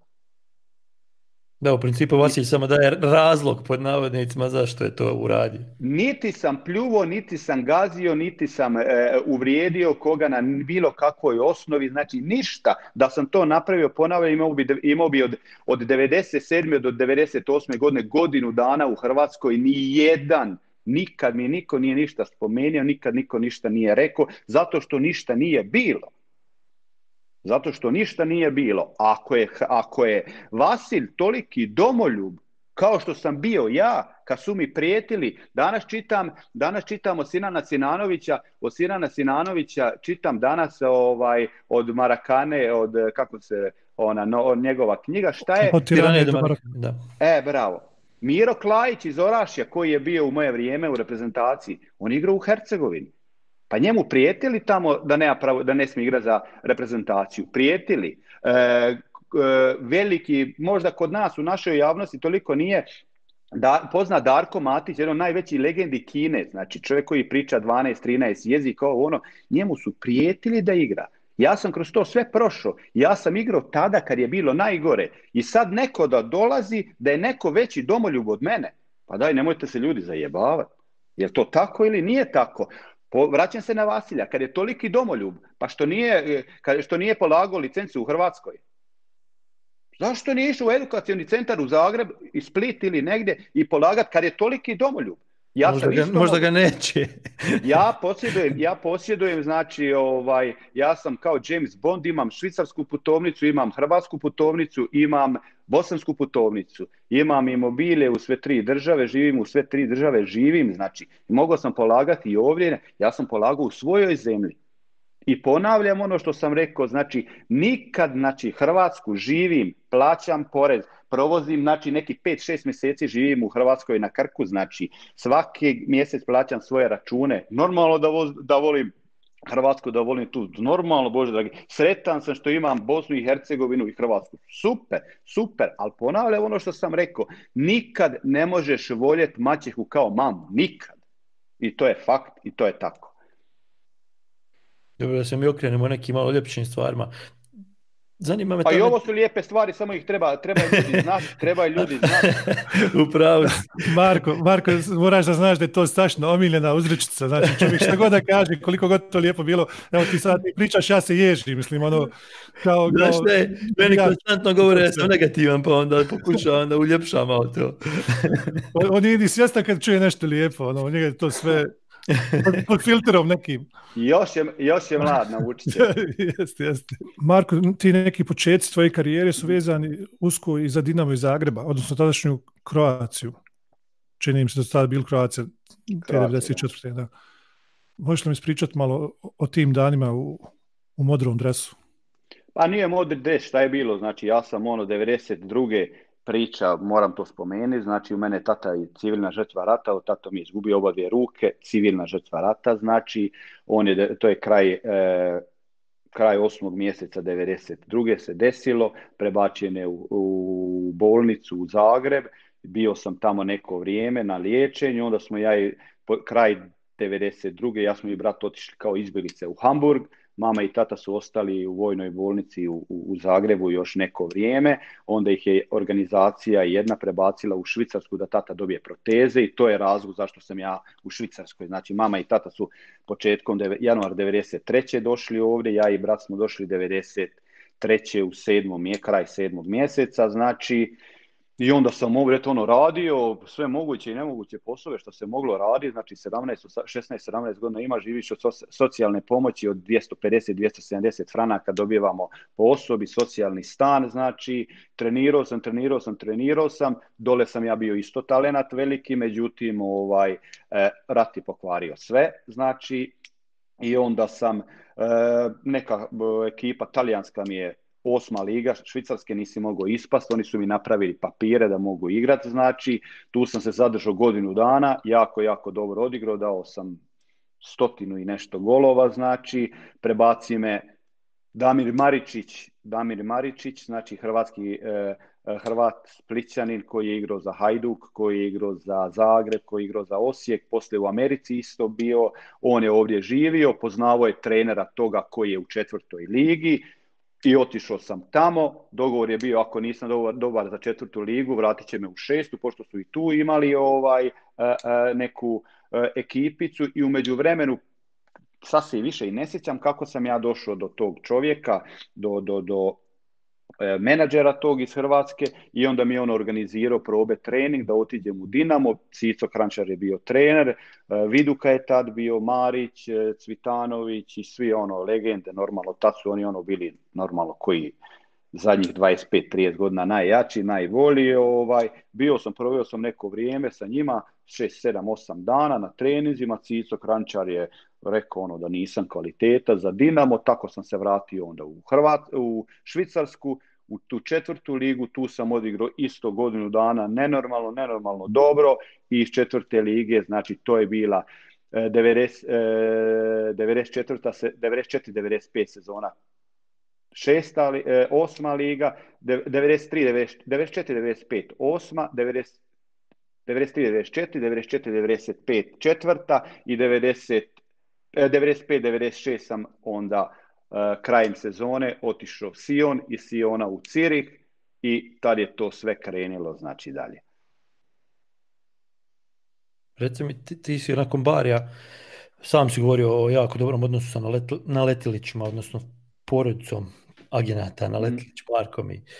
Da, u principu Vasilj samo daje razlog pod navodnicima zašto je to uradio. Niti sam pljuvo, niti sam gazio, niti sam e, uvrijedio koga na bilo kakvoj osnovi, znači ništa. Da sam to napravio, ponavljam, imao bi, imao bi od, od devedeset sedme do devedeset osme godine godinu dana u Hrvatskoj, ni jedan. Nikad mi niko nije ništa spomenuo, nikad niko ništa nije rekao, zato što ništa nije bilo. Zato što ništa nije bilo. Ako je, ako je Vasilj toliki domoljub, kao što sam bio ja, kad su mi prijetili, danas čitam, danas čitam od Sinana Sinanovića, od Sinana Sinanovića čitam danas ovaj, od Marakane, od, kako se, ona, no, od njegova knjiga, šta je? Od Tirane do Marakane, da. E, bravo. Miro Klajić iz Orašja, koji je bio u moje vrijeme u reprezentaciji, on igra u Hercegovini. Pa njemu prijetili tamo da ne, pravo, da ne smije igrati za reprezentaciju. Prijetili. E, e, veliki, možda kod nas u našoj javnosti toliko nije da, pozna Darko Matić, jedan od najvećih legendi Kine, znači čovjek koji priča dvanaest trinaest jezika, ono, njemu su prijetili da igra. Ja sam kroz to sve prošao. Ja sam igrao tada kad je bilo najgore. I sad neko da dolazi da je neko veći domoljub od mene. Pa daj, nemojte se ljudi zajebavati. Je to tako ili nije tako? Po, vraćam se na Vasilja. Kad je toliki domoljub, pa što nije, kad, što nije polagao licencu u Hrvatskoj? Zašto nije išao u edukacioni centar u Zagreb i Split ili negdje i polagati kad je toliki domoljub? Ja možda, sam ga, isto možda ga neće. ja posjedujem, ja posjedujem, znači, ovaj, ja sam kao James Bond, imam švicarsku putovnicu, imam hrvatsku putovnicu, imam bosansku putovnicu, imam imobilje u sve tri države, živim u sve tri države, živim, znači, mogao sam polagati i ovdje, ja sam polagao u svojoj zemlji. I ponavljam ono što sam rekao, znači, nikad, znači, Hrvatsku živim, plaćam porez, provozim, znači, neki pet šest mjeseci živim u Hrvatskoj na Krku, znači, svaki mjesec plaćam svoje račune, normalno da, voz, da volim Hrvatsku, da volim tu, normalno, Bože dragi, sretan sam što imam Bosnu i Hercegovinu i Hrvatsku, super, super, ali ponavljam ono što sam rekao, nikad ne možeš voljeti maćehu kao mamu, nikad, i to je fakt, i to je tako. Dobro, da se mi okrenemo nekim malo ljepšim stvarima. Zanima me pa to... i ovo su lijepe stvari, samo ih treba, treba ljudi znati, treba ljudi znati. Upravo. Marko, Marko, moraš da znaš da je to strašno omiljena uzrečica, znači čovjek šta god da kaže, koliko god to lijepo bilo, evo ti sad pričaš, ja se ježim, mislim, ono, kao... Znaš kao, ne, meni ja, konstantno govore da sam negativan, pa onda pokušavam da uljepšam malo to. on, on je svjestan kad čuje nešto lijepo, ono, njega je to sve... Pod, pod filterom nekim. Još je, još je mlad, naučit će. Jeste, jeste. Marko, ti neki početci tvoje karijere su vezani usko i za Dinamo iz Zagreba, odnosno tadašnju Kroaciju. Čini im se da su tada bili Kroacija devedeset četvrte. Da. Možeš li mi ispričati malo o, o tim danima u, u modrom dresu? Pa nije modri dres, šta je bilo? Znači, ja sam ono devedeset druge priča, moram to spomenuti, znači u mene tata je civilna žrtva rata, od tato mi je izgubio oba dvije ruke, civilna žrtva rata, znači on je, to je kraj, e, kraj osmog mjeseca devedeset druge se desilo, prebačen je u, u bolnicu u Zagreb, bio sam tamo neko vrijeme na liječenju, onda smo ja i kraj devedeset druge ja smo i brat otišli kao izbjeglice u Hamburg, mama i tata su ostali u vojnoj bolnici u, u, u Zagrebu još neko vrijeme, onda ih je organizacija jedna prebacila u Švicarsku da tata dobije proteze i to je razlog zašto sam ja u Švicarskoj. Znači mama i tata su početkom januar devedeset treće došli ovdje, ja i brat smo došli devedeset treće u sedmom, kraj sedmog mjeseca, znači i onda sam ovdje ono radio, sve moguće i nemoguće poslove što se moglo raditi, znači sedamnaest, šesnaest sedamnaest godina ima, živiš od socijalne pomoći od dvjesto pedeset do dvjesto sedamdeset franaka dobivamo po osobi, socijalni stan, znači trenirao sam, trenirao sam, trenirao sam, dole sam ja bio isto talenat veliki, međutim ovaj, eh, rat je pokvario sve, znači i onda sam, eh, neka ekipa talijanska mi je osma liga, Švicarske nisi mogao ispast, oni su mi napravili papire da mogu igrati, znači tu sam se zadržao godinu dana, jako, jako dobro odigrao, dao sam stotinu i nešto golova, znači prebaci me Damir Maričić, Damir Maričić, znači hrvatski eh, Hrvat Splićanin koji je igrao za Hajduk, koji je igrao za Zagreb, koji je igrao za Osijek, poslije u Americi isto bio, on je ovdje živio, poznavao je trenera toga koji je u četvrtoj ligi, i otišao sam tamo, dogovor je bio ako nisam dobar, dobar za četvrtu ligu, vratit će me u šestu, pošto su i tu imali ovaj, neku ekipicu i u međuvremenu sad se i više i ne sjećam kako sam ja došao do tog čovjeka, do, do, do menadžera tog iz Hrvatske i onda mi je on organizirao probe trening da otiđem u Dinamo, Cico Krančar je bio trener, Viduka je tad bio, Marić, Cvitanović i svi ono legende, normalno tad su oni ono bili normalno koji zadnjih dvadeset pet trideset godina najjači, najbolji, ovaj, bio sam, proveo sam neko vrijeme sa njima, šest sedam osam dana na treninzima, Cico Krančar je rekao ono da nisam kvaliteta za Dinamo, tako sam se vratio onda u, Hrvat, u Švicarsku, u tu četvrtu ligu, tu sam odigrao isto godinu dana, nenormalno, nenormalno dobro i iz četvrte lige, znači to je bila devedeset četiri devedeset pet sezona, šesta, osma liga, devedeset tri devedeset četiri devedeset pet osma, devedeset tri devedeset četiri devedeset četiri devedeset pet četvrta i devedeset devedeset pet devedeset šest sam onda uh, krajem sezone otišao Sion i Siona u Cirih i tad je to sve krenilo znači dalje. Reci mi, ti, ti si nakon Barija, sam si govorio o jako dobrom odnosu sa Naletilićima, odnosno porodicom agenata Naletilić, Markom i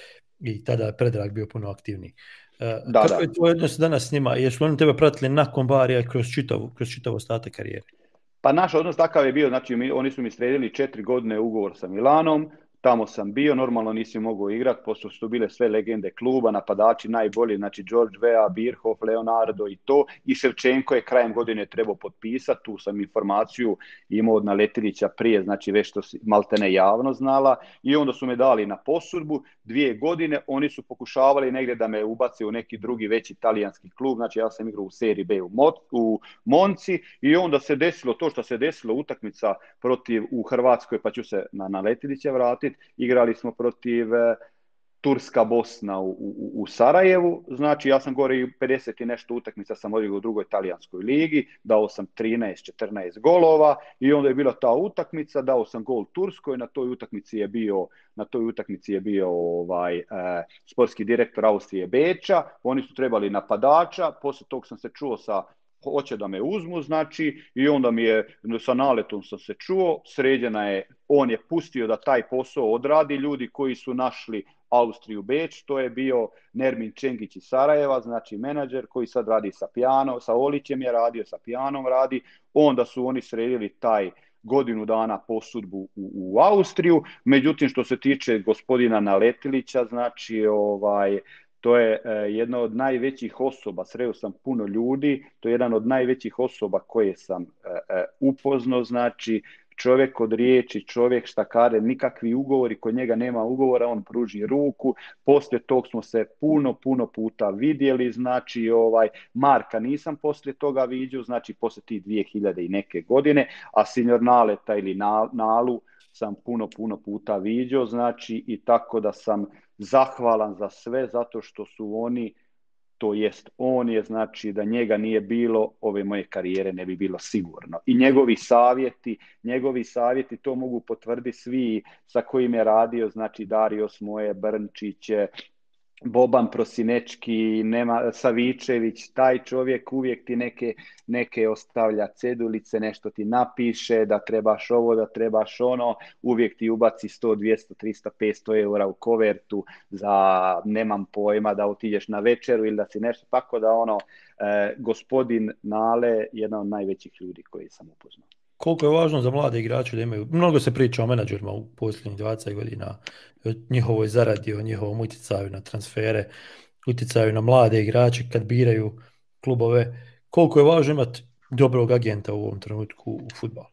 i tada je Predrag bio puno aktivniji. Uh, da, kako da. je tvoj odnos danas s njima? Jesu oni tebe pratili nakon Barija i kroz čitavu, kroz čitavu ostatak karijere? Pa naš odnos takav je bio, znači mi, oni su mi sredili četiri godine ugovor sa Milanom, tamo sam bio, normalno nisi mogao igrati, pošto su bile sve legende kluba, napadači najbolji, znači George Weah, Birhoff, Leonardo i to, i Ševčenko je krajem godine trebao potpisati, tu sam informaciju imao od Naletilića prije, znači već što si maltene javno znala, i onda su me dali na posudbu, dvije godine, oni su pokušavali negdje da me ubace u neki drugi veći talijanski klub, znači ja sam igrao u seriji B u, Mot, u Monci, i onda se desilo to što se desilo, utakmica protiv u Hrvatskoj, pa ću se na Naletilića vratiti. Igrali smo protiv e, Turska Bosna u, u, u Sarajevu, znači ja sam gore i pedeset i nešto utakmica sam odigrao u drugoj talijanskoj ligi, dao sam trinaest četrnaest golova i onda je bila ta utakmica, dao sam gol Turskoj, na toj utakmici je bio, na toj utakmici je bio ovaj, e, sportski direktor Austrije Beča, oni su trebali napadača, poslije tog sam se čuo sa hoće da me uzmu, znači, i onda mi je, sa naletom sam se čuo, sređena je, on je pustio da taj posao odradi, ljudi koji su našli Austriju Beč, to je bio Nermin Čengić iz Sarajeva, znači menadžer koji sad radi sa Pijanom, sa Olićem je radio, sa Pijanom radi, onda su oni sredili taj godinu dana posudbu u, u Austriju, međutim što se tiče gospodina Naletilića, znači ovaj, to je e, jedna od najvećih osoba, sreo sam puno ljudi, to je jedan od najvećih osoba koje sam e, e, upoznao, znači čovjek od riječi, čovjek šta kaže, nikakvi ugovori, kod njega nema ugovora, on pruži ruku, poslije tog smo se puno, puno puta vidjeli, znači ovaj, Marka nisam poslije toga vidio, znači poslije tih dvije hiljade i neke godine, a Signor Naleta ili Nalu sam puno, puno puta vidio, znači i tako da sam zahvalan za sve, zato što su oni, to jest on je, znači da njega nije bilo, ove moje karijere ne bi bilo sigurno. I njegovi savjeti, njegovi savjeti, to mogu potvrditi svi sa kojim je radio, znači Dario Smoje, Brnčiće, Boban Prosinečki, nema, Savičević, taj čovjek uvijek ti neke, neke ostavlja cedulice, nešto ti napiše, da trebaš ovo, da trebaš ono, uvijek ti ubaci sto, dvjesto, tristo, petsto eura u kovertu za nemam pojma da otiđeš na večeru ili da si nešto, tako da ono, eh, gospodin Nale, jedan od najvećih ljudi koji sam upoznao. Koliko je važno za mlade igrače da imaju, mnogo se priča o menadžerima u posljednjih dvadeset godina, o njihovoj zaradi, o njihovom utjecaju na transfere, utjecaju na mlade igrače kad biraju klubove. Koliko je važno imati dobrog agenta u ovom trenutku u fudbalu?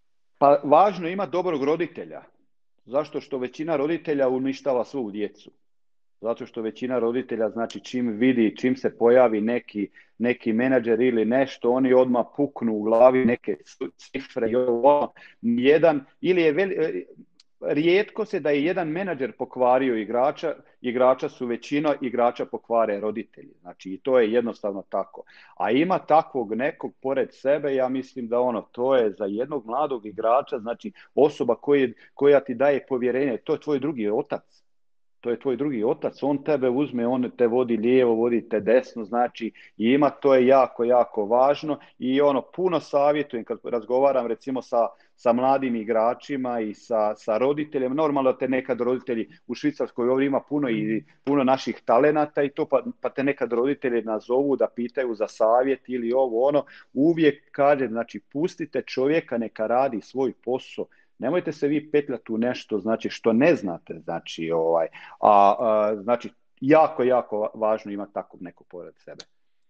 Pa važno je imati dobrog roditelja. Zašto? Što većina roditelja uništava svu djecu. Zato što većina roditelja, znači čim vidi, čim se pojavi neki, neki menadžer ili nešto, oni odmah puknu u glavi neke cifre i ovo. Jedan, ili je veli, rijetko se da je jedan menadžer pokvario igrača, igrača su većina igrača pokvare roditelji. Znači i to je jednostavno tako. A ima takvog nekog pored sebe, ja mislim da ono, to je za jednog mladog igrača, znači osoba koji, koja ti daje povjerenje, to je tvoj drugi otac. To je tvoj drugi otac, on tebe uzme, on te vodi lijevo, vodi te desno, znači i ima, to je jako, jako važno i ono, puno savjetujem kad razgovaram recimo sa, sa mladim igračima i sa, sa roditeljem, normalno te nekad roditelji u Švicarskoj ovdje ima puno i puno naših talenata i to, pa, pa te nekad roditelji nazovu da pitaju za savjet ili ovo ono, uvijek kaže, znači pustite čovjeka neka radi svoj posao. Nemojte se vi petljati u nešto, znači što ne znate, znači ovaj, a, a znači jako, jako važno imati takvog nekog pored sebe.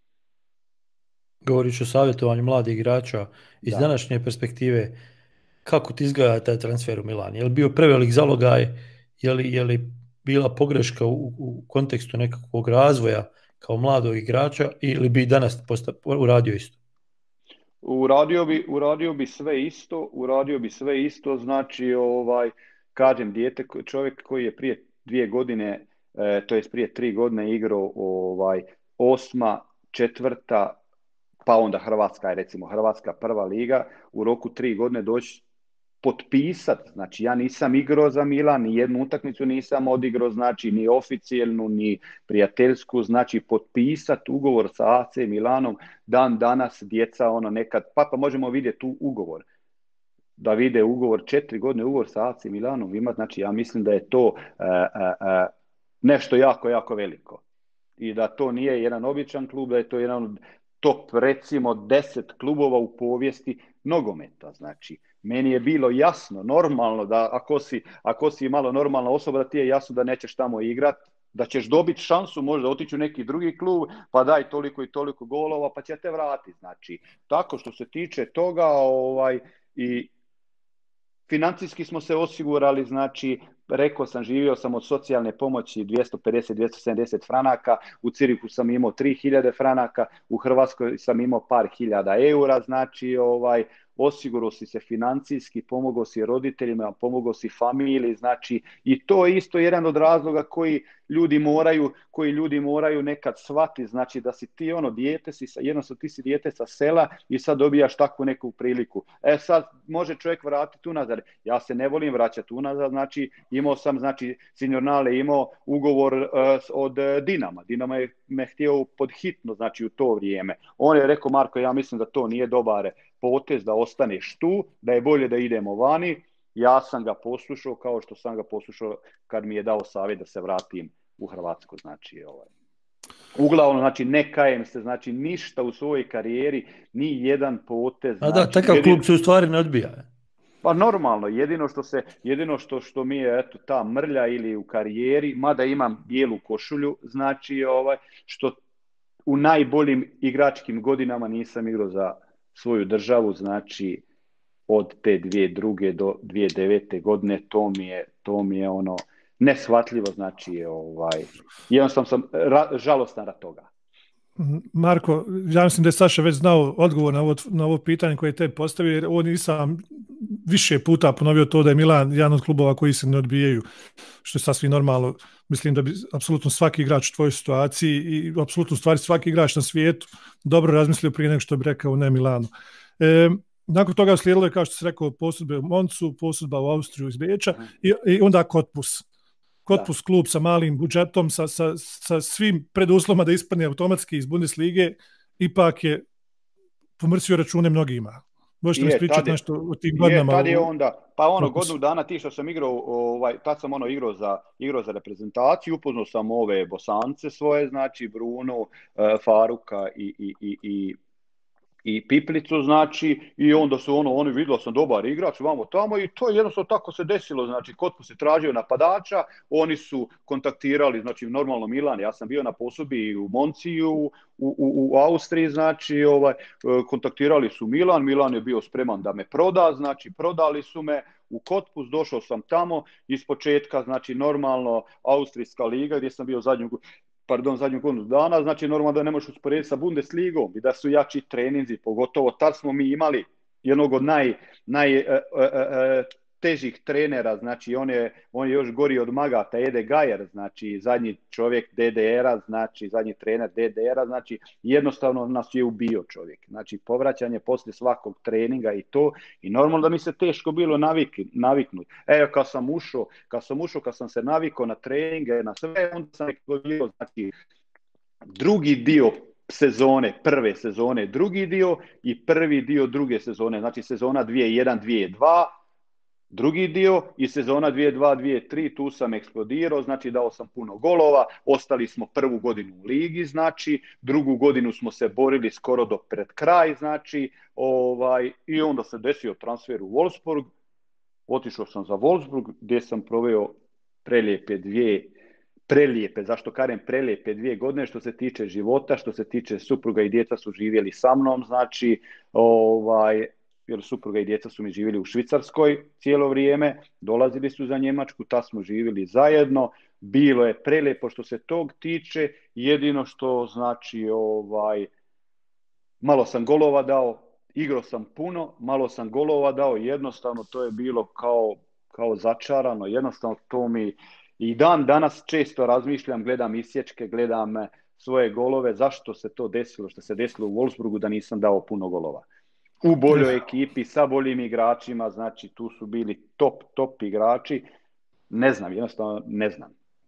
Govoriš o savjetovanju mladih igrača iz da. današnje perspektive, kako ti izgleda taj transfer u Milan? Je li bio prevelik zalogaj, je li, je li bila pogreška u, u kontekstu nekakvog razvoja kao mladog igrača ili bi danas posta, uradio isto? Uradio bi, uradio bi sve isto, uradio bi sve isto, znači ovaj, kažem, dijete, čovjek koji je prije dvije godine, e, to jest prije tri godine igrao ovaj, osma, četvrta, pa onda Hrvatska je recimo Hrvatska prva liga, u roku tri godine doći potpisat, znači ja nisam igrao za Milan, ni jednu utakmicu nisam odigrao, znači ni oficijelnu, ni prijateljsku, znači potpisat ugovor sa A C Milanom, dan danas djeca ono nekad, pa pa možemo vidjeti tu ugovor, da vide ugovor, četiri godine ugovor sa A C Milanom ima, znači ja mislim da je to uh, uh, uh, nešto jako, jako veliko. I da to nije jedan običan klub, da je to jedan top, recimo, deset klubova u povijesti nogometa. Znači, meni je bilo jasno, normalno, da ako si, ako si malo normalna osoba, da ti je jasno da nećeš tamo igrat, da ćeš dobiti šansu možda otići u neki drugi klub, pa daj toliko i toliko golova, pa će te vratiti. Znači, tako što se tiče toga, ovaj, i financijski smo se osigurali, znači, rekao sam, živio sam od socijalne pomoći dvjesto pedeset do dvjesto sedamdeset franaka, u Cirihu sam imao tri hiljade franaka, u Hrvatskoj sam imao par hiljada eura, znači, ovaj, osigurao si se financijski, pomogao si roditeljima, pomogao si familiji, znači, i to je isto jedan od razloga koji ljudi moraju, koji ljudi moraju nekad shvatiti, znači da si ti ono dijete, si, jednostavno ti si dijete sa sela i sad dobijaš takvu neku priliku. E sad može čovjek vratiti unazad. Ja se ne volim vraćati unazad, znači imao sam, znači Signornale imao ugovor uh, od Dinama. Dinama je me htio pod hitno, znači u to vrijeme. On je rekao, Marko, ja mislim da to nije dobar potez da ostaneš tu, da je bolje da idemo vani. Ja sam ga poslušao kao što sam ga poslušao kad mi je dao savjet da se vratim u Hrvatsku. Znači, ovaj. Uglavnom, znači, ne kajem se, znači, ništa u svojoj karijeri, ni jedan potez. A znači, da, takav jedino, klub se u stvari ne odbija. Pa normalno, jedino što se, jedino što, što mi je, eto, ta mrlja ili u karijeri, mada imam bijelu košulju, znači, ovaj, što u najboljim igračkim godinama nisam igrao za svoju državu, znači, od te dvije druge do dvije devete godine, to mi je, to mi je ono neshvatljivo, znači, ovaj, jednostavno sam ra, žalostan rad toga. Marko, ja mislim da je Saša već znao odgovor na ovo, na ovo pitanje koje je te postavio, jer on nisam više puta ponovio to da je Milan jedan od klubova koji se ne odbijaju, što je sasvim normalno. Mislim da bi apsolutno svaki igrač u tvojoj situaciji i apsolutno stvari svaki igrač na svijetu dobro razmislio prije nego što bi rekao ne Milanu. E, nakon toga slijedilo je, kao što se rekao, posudbe u Moncu, posudba u Austriju iz Beča i, i onda Cottbus. Cottbus klub sa malim budžetom, sa, sa, sa svim preduslovima da ispadne automatski iz Bundeslige, ipak je pomrsio račune mnogima. Možete mi ispričati nešto o tim godinama? Je, tad je onda, pa ono, godinu dana ti što sam igrao, ovaj, tad sam ono igrao za, igrao za reprezentaciju, upoznao sam ove Bosance svoje, znači Bruno, Faruka i, i, i, i i Piplicu, znači, i onda su ono, oni vidjeli sam dobar igrač, vamo tamo, i to je jednostavno tako se desilo, znači, Cottbus je tražio napadača, oni su kontaktirali, znači, normalno Milan, ja sam bio na posudbi u Monci, u, u, u, u Austriji, znači, ovaj, kontaktirali su Milan, Milan je bio spreman da me proda, znači, prodali su me u Cottbus, došao sam tamo, iz početka, znači, normalno, Austrijska liga, gdje sam bio zadnju pardon, zadnju godinu dana, znači normalno da ne možeš usporediti sa Bundesligom i da su jači treninzi, pogotovo tad smo mi imali jednog od naj, naj uh, uh, uh, težih trenera, znači on je, on je još gori od Magata, Ede Gajer, znači zadnji čovjek D D R-a, znači zadnji trener D D R-a, znači jednostavno nas je ubio čovjek. Znači povraćanje poslije svakog treninga i to, i normalno da mi se teško bilo navik, naviknuti. Evo kad sam ušao, kad sam ušao, kad sam se navikao na treninge, na sve, onda sam eksplodirao, znači drugi dio sezone, prve sezone, drugi dio i prvi dio druge sezone, znači sezona dvije jedan dvije dva, drugi dio i sezona dvije dva dvije tri, tu sam eksplodirao, znači dao sam puno golova, ostali smo prvu godinu u ligi, znači drugu godinu smo se borili skoro do pred kraj, znači ovaj, i onda se desio transfer u Wolfsburg, otišao sam za Wolfsburg gdje sam proveo prelijepe dvije, prelijepe, zašto kažem prelijepe dvije godine što se tiče života, što se tiče supruga i djeca su živjeli sa mnom, znači ovaj, jer supruga i djeca su mi živjeli u Švicarskoj cijelo vrijeme, dolazili su za Njemačku, ta smo živjeli zajedno, bilo je prelijepo što se tog tiče, jedino što znači ovaj, malo sam golova dao, igrao sam puno, malo sam golova dao, jednostavno to je bilo kao, kao začarano, jednostavno to mi i dan danas često razmišljam, gledam isječke, gledam svoje golove, zašto se to desilo, što se desilo u Wolfsburgu da nisam dao puno golova. U boljoj ekipi, sa boljim igračima, znači tu su bili top, top igrači, ne znam, jednostavno ne znam.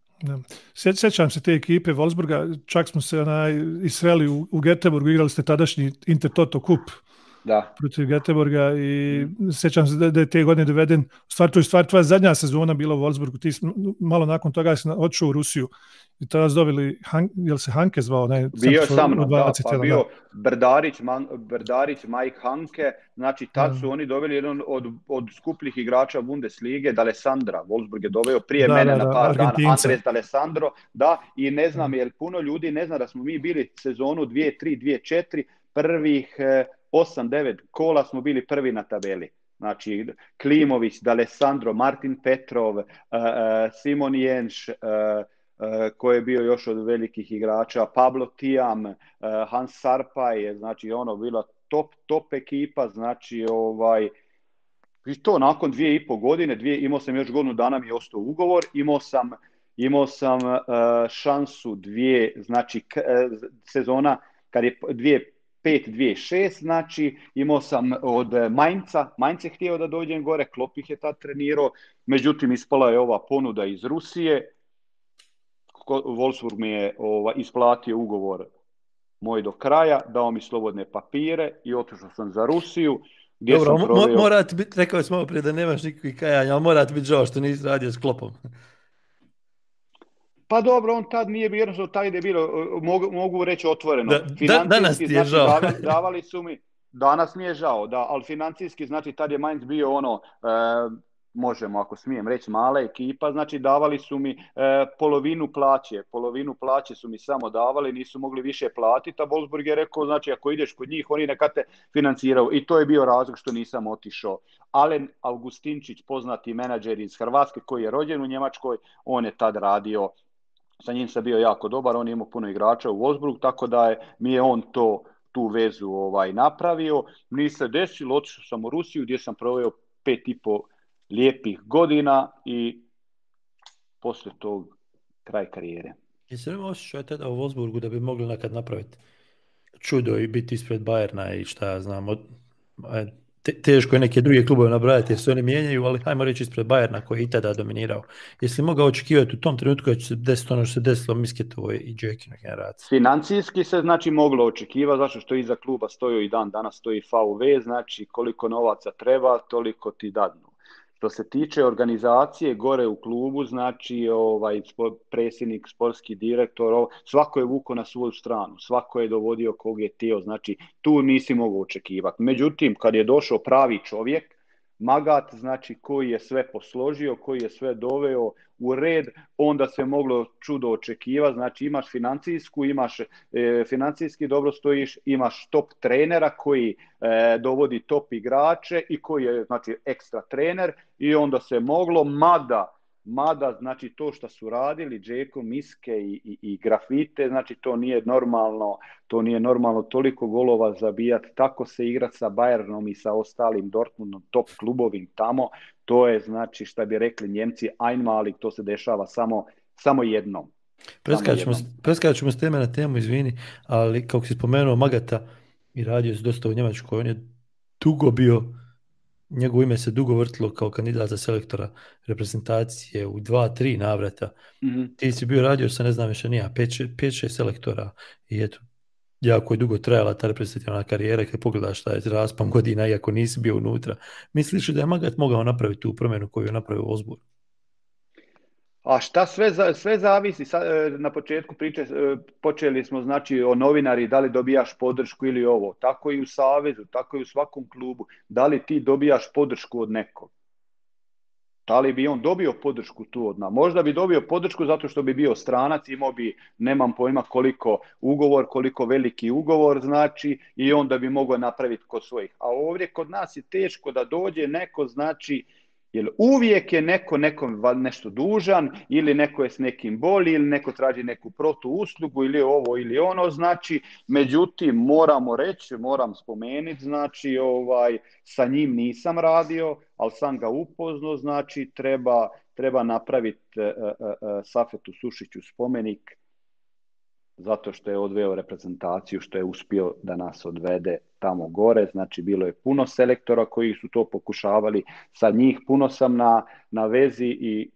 Sjećam se te ekipe Wolfsburga, čak smo se onaj, isreli u, u Göteborgu, igrali ste tadašnji Intertoto Cup. Da. protiv Göteborga i mm. sjećam se da, da je te godine doveden, u stvari to je stvar tvoja zadnja sezona bila u Wolfsburgu, ti malo nakon toga si otišao u Rusiju i tada su dobili, Han, jel se Hanke zvao? Ne, bio je sa mnom, da, pa bio da. Brdarić, Man, Brdarić, Mike Hanke, znači tad da. su oni dobili jedan od, od skupljih igrača Bundeslige, D'Alessandra, Wolfsburg je doveo prije da, mene da, na da, par dana, Argentinca. Andres D'Alessandro, da, i ne znam, jer puno ljudi ne zna da smo mi bili sezonu dvije tri dvije četiri, prvih eh, osam devet kola smo bili prvi na tabeli. Znači, Klimović, D'Alessandro, Martin Petrov, uh, uh, Simon Jenš, uh, uh, koji je bio još od velikih igrača, Pablo Tiam, uh, Hans Sarpaj, znači ono bila top, top ekipa, znači ovaj, i to nakon dvije i pol godine, dvije, imao sam još godinu dana mi je ostao ugovor, imao sam, imao sam uh, šansu dvije, znači k, uh, sezona, kad je dvije pet dvije šest, znači imao sam od Mainca, Mainz je htio da dođem gore, Klopp ih je tad trenirao, međutim ispala je ova ponuda iz Rusije, Wolfsburg mi je ova, isplatio ugovor moj do kraja, dao mi slobodne papire i otišao sam za Rusiju. Gdje Dobro, sam proveo... mora ti biti, rekao sam malo prije da nemaš nikakvih kajanja, ali mora ti biti žao što nisi radio s Kloppom. Pa dobro, on tad nije bio, jednostavno taj je bilo, mogu, mogu reći otvoreno. Da, da, danas ti je znači, žao. Davali, davali su mi, danas mi je žao, da, ali financijski, znači tad je Mainz bio ono, e, možemo ako smijem reći, mala ekipa, znači davali su mi e, polovinu plaće, polovinu plaće su mi samo davali, nisu mogli više platiti, a Wolfsburg je rekao, znači ako ideš kod njih, oni neka te financiraju. I to je bio razlog što nisam otišao. Alen Augustinčić, poznati menadžer iz Hrvatske, koji je rođen u Njemačkoj, on je tad radio, sa njim sam bio jako dobar, on je imao puno igrača u Wolfsburg, tako da je, mi je on to, tu vezu ovaj, napravio. Nije se desilo, otišao sam u Rusiju gdje sam proveo pet i po lijepih godina i poslije tog kraj karijere. Jesi li osjećao tada u Wolfsburgu da bi mogli nekad napraviti čudo i biti ispred Bayerna i šta ja znam, od, te, teško je neke druge klubove nabrajati jer se oni mijenjaju, ali hajmo reći ispred Bayerna koji je i tada dominirao. Jesi li mogao očekivati u tom trenutku da će se desiti ono što se desilo Misketovoj i Džekinoj generaciji? Financijski se znači moglo očekivati, zašto što iza kluba stoji i dan danas stoji V V, znači koliko novaca treba, toliko ti dadnu. Što se tiče organizacije gore u klubu, znači ovaj predsjednik, sportski direktor, svako je vuko na svoju stranu, svako je dovodio kog je htio, znači tu nisi mogao očekivati. Međutim, kad je došao pravi čovjek, Magat, znači koji je sve posložio, koji je sve doveo u red, onda se moglo čudo očekivati, znači imaš financijsku, imaš e, financijski dobro stojiš, imaš top trenera koji e, dovodi top igrače i koji je znači ekstra trener i onda se moglo, mada Mada, znači to što su radili, Džeko, Miske i, i, i grafite, znači to nije normalno, to nije normalno toliko golova zabijati, tako se igrati sa Bayernom i sa ostalim Dortmundom, top klubovim tamo, to je znači što bi rekli Njemci einmalig, to se dešava samo, samo jednom. Preskačemo s teme na temu, izvini, ali kako si spomenuo Magata i radio se dosta u Njemačkoj, on je dugo bio, njegovo ime se dugo vrtilo kao kandidat za selektora reprezentacije u dva, tri navrata. Mm-hmm. Ti si bio radio sa, ne znam više nija, pet, šest selektora i eto, jako je dugo trajala ta reprezentativna karijera kad pogledaš šta je raspon godina iako nisi bio unutra. Misliš da je Magat mogao napraviti tu promjenu koju je napravio u Wolfsburgu? A šta sve, sve zavisi, na početku priče počeli smo znači o novinari, da li dobijaš podršku ili ovo, tako i u savezu, tako i u svakom klubu, da li ti dobijaš podršku od nekog. Da li bi on dobio podršku tu od nas? Možda bi dobio podršku zato što bi bio stranac, imao bi, nemam pojma koliko ugovor, koliko veliki ugovor znači i onda bi mogao napraviti kod svojih. A ovdje kod nas je teško da dođe neko znači, jer uvijek je neko nekom nešto dužan ili neko je s nekim boli ili neko traži neku protuuslugu ili ovo ili ono, znači, međutim, moramo reći, moram spomenuti, znači, ovaj, sa njim nisam radio, ali sam ga upoznao, znači, treba, treba napraviti uh, uh, uh, Safetu Sušiću spomenik zato što je odveo reprezentaciju, što je uspio da nas odvede tamo gore, znači bilo je puno selektora koji su to pokušavali, sa njih puno sam na, na vezi i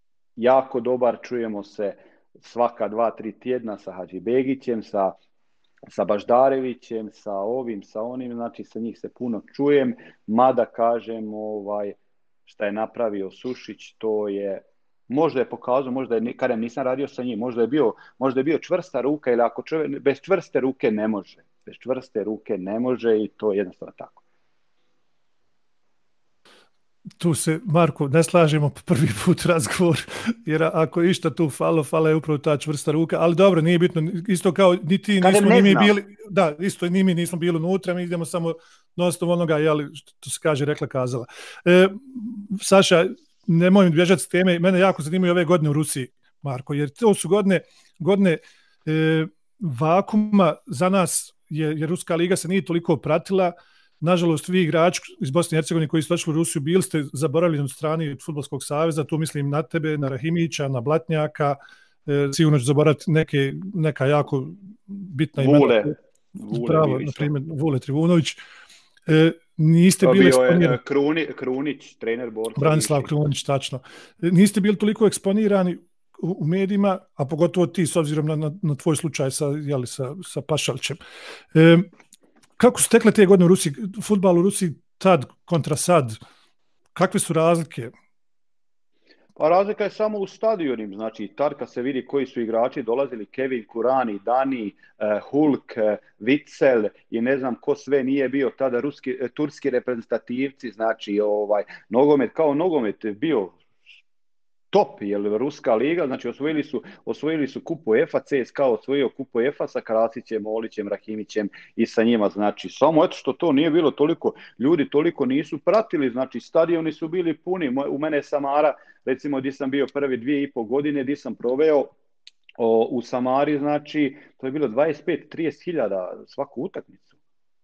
jako dobar, čujemo se svaka dva, tri tjedna sa Hadžibegićem, sa sa Baždarevićem, sa ovim, sa onim, znači sa njih se puno čujem, mada kažem ovaj, šta je napravio Sušić, to je, možda je pokazao, možda je, kada nisam radio sa njim, možda je bio, možda je bio čvrsta ruka, ili ako čovjek, bez čvrste ruke ne može, bez čvrste ruke ne može i to je jednostavno tako. Tu se, Marko, ne slažemo po prvi put razgovor, jer ako je išta tu falo, fala je upravo ta čvrsta ruka, ali dobro, nije bitno, isto kao ni ti nismo ni mi bili, da, isto ni mi nismo bili unutra, mi idemo samo dosta onoga, jeli, što se kaže, rekla, kazala. E, Saša, nemoj bježati s teme, mene jako zanimaju ove godine u Rusiji, Marko, jer to su godine, godine e, vakuma za nas, jer, jer Ruska liga se nije toliko pratila. Nažalost, vi igrači iz Bosne i Hercegovine koji ste došli u Rusiju bili ste zaboravljeni od strani Fudbalskog saveza, tu mislim na tebe, na Rahimića, na Blatnjaka, e, sigurno ću zaboraviti neke, neka jako bitna imena. Vule. Vule Pravo, na primjer, Vule Trivunović. E, niste to bili eksponirani. Kruni, Krunić, trener borca. Branislav Krunić, tačno. E, niste bili toliko eksponirani u, u medijima, a pogotovo ti s obzirom na, na, na tvoj slučaj sa, jeli, sa, sa Pašalićem. E, Kako su tekle te godine u Rusiji, fudbal u Rusiji tad kontra sad? Kakve su razlike? Pa razlika je samo u stadionima, znači tad kad se vidi koji su igrači dolazili, Kevin Kurani, Dani, uh, Hulk, uh, Witsel i ne znam ko sve nije bio tada ruski, uh, turski reprezentativci, znači ovaj nogomet kao nogomet bio top, jer Ruska liga, znači osvojili su, osvojili su kupu UEFA, C S K A osvojio kupu UEFA sa Krasićem, Olićem, Rahimićem i sa njima, znači samo eto što to nije bilo toliko, ljudi toliko nisu pratili, znači stadioni su bili puni, u mene je Samara, recimo gdje sam bio prve dvije i pol godine, gdje sam proveo o, u Samari, znači to je bilo dvadeset pet do trideset hiljada svaku utakmicu.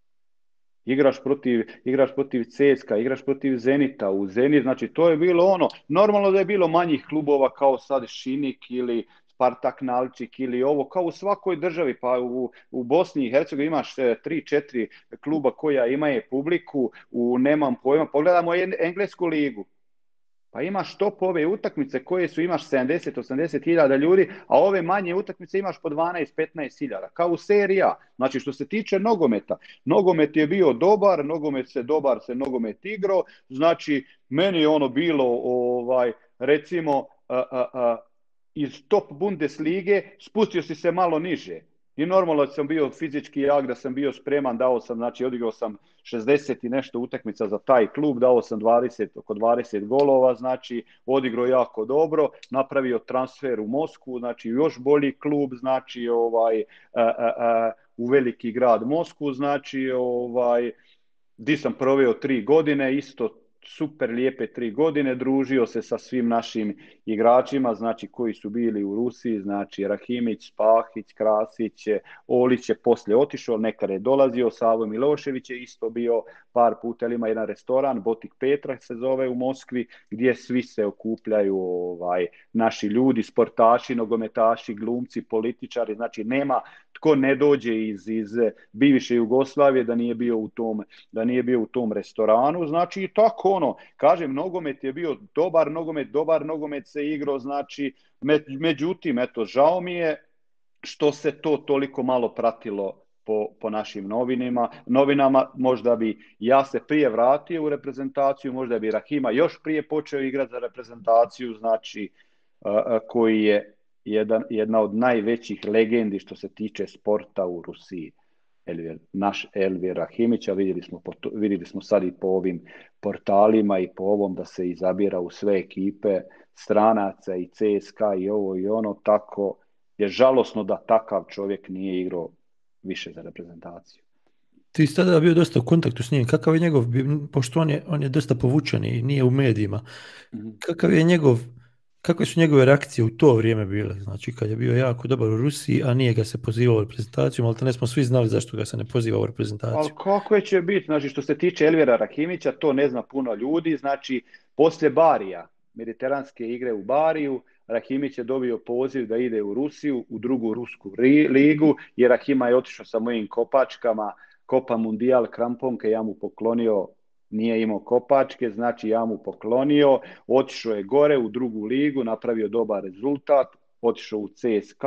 Igraš protiv, igraš protiv C S K A, igraš protiv Zenita, u Zenit, znači to je bilo ono, normalno da je bilo manjih klubova kao sad Šinik ili Spartak Nalčik ili ovo, kao u svakoj državi, pa u, u Bosni i Hercegovini imaš tri četiri kluba koja imaju publiku, u nemam pojma, pogledamo englesku ligu. Pa imaš topove utakmice koje su, imaš sedamdeset do osamdeset hiljada ljudi, a ove manje utakmice imaš po dvanaest do petnaest hiljada, kao u serija. Znači što se tiče nogometa, nogomet je bio dobar, nogomet se dobar, se nogomet igrao, znači meni je ono bilo, ovaj, recimo, a, a, a, iz top Bundeslige spustio si se malo niže. I normalno da sam bio fizički jak, da sam bio spreman, dao sam, znači odigrao sam šezdeset i nešto utakmica za taj klub, dao sam dvadeset, oko dvadeset golova, znači odigrao jako dobro, napravio transfer u Moskvu, znači još bolji klub, znači ovaj a, a, a, u veliki grad Moskvu, znači ovaj di sam proveo tri godine, isto super lijepe tri godine, družio se sa svim našim igračima, znači koji su bili u Rusiji, znači Rahimić, Spahić, Krasić, Olić je poslije otišao, nekad je dolazio, Savo Milošević je isto bio par puta, ima jedan restoran, Botik Petra se zove u Moskvi, gdje svi se okupljaju ovaj, naši ljudi, sportaši, nogometaši, glumci, političari, znači nema tko ne dođe iz, iz bivše Jugoslavije da nije bio u tom, da nije bio u tom restoranu, znači i tako ono, kažem, nogomet je bio dobar nogomet, dobar nogomet se igrao, znači, međutim, eto, žao mi je što se to toliko malo pratilo po, po našim novinima, novinama, možda bi ja se prije vratio u reprezentaciju, možda bi Rahima još prije počeo igrati za reprezentaciju, znači, uh, koji je jedan, jedna od najvećih legendi što se tiče sporta u Rusiji. Elvir, naš Elvir Rahimić, a vidjeli smo, vidjeli smo sad i po ovim portalima i po ovom da se izabira u sve ekipe stranaca i C S K A i ovo i ono, tako je žalosno da takav čovjek nije igrao više za reprezentaciju. Ti si tada bio dosta u kontaktu s njim, kakav je njegov, pošto on je, on je dosta povučen i nije u medijima, mm-hmm. kakav je njegov, kakve su njegove reakcije u to vrijeme bile, znači kad je bio jako dobar u Rusiji, a nije ga se pozivao u reprezentaciju, ali ne smo svi znali zašto ga se ne poziva u reprezentaciju. Ali kako će biti, znači što se tiče Elvira Rahimića, to ne zna puno ljudi, znači poslije Barija, mediteranske igre u Bariju, Rahimić je dobio poziv da ide u Rusiju, u drugu rusku ligu, jer Rahima je otišao sa mojim kopačkama, Copa Mundial, kramponke, ja mu poklonio, nije imao kopačke, znači ja mu poklonio, otišao je gore u drugu ligu, napravio dobar rezultat, otišao u C S K A,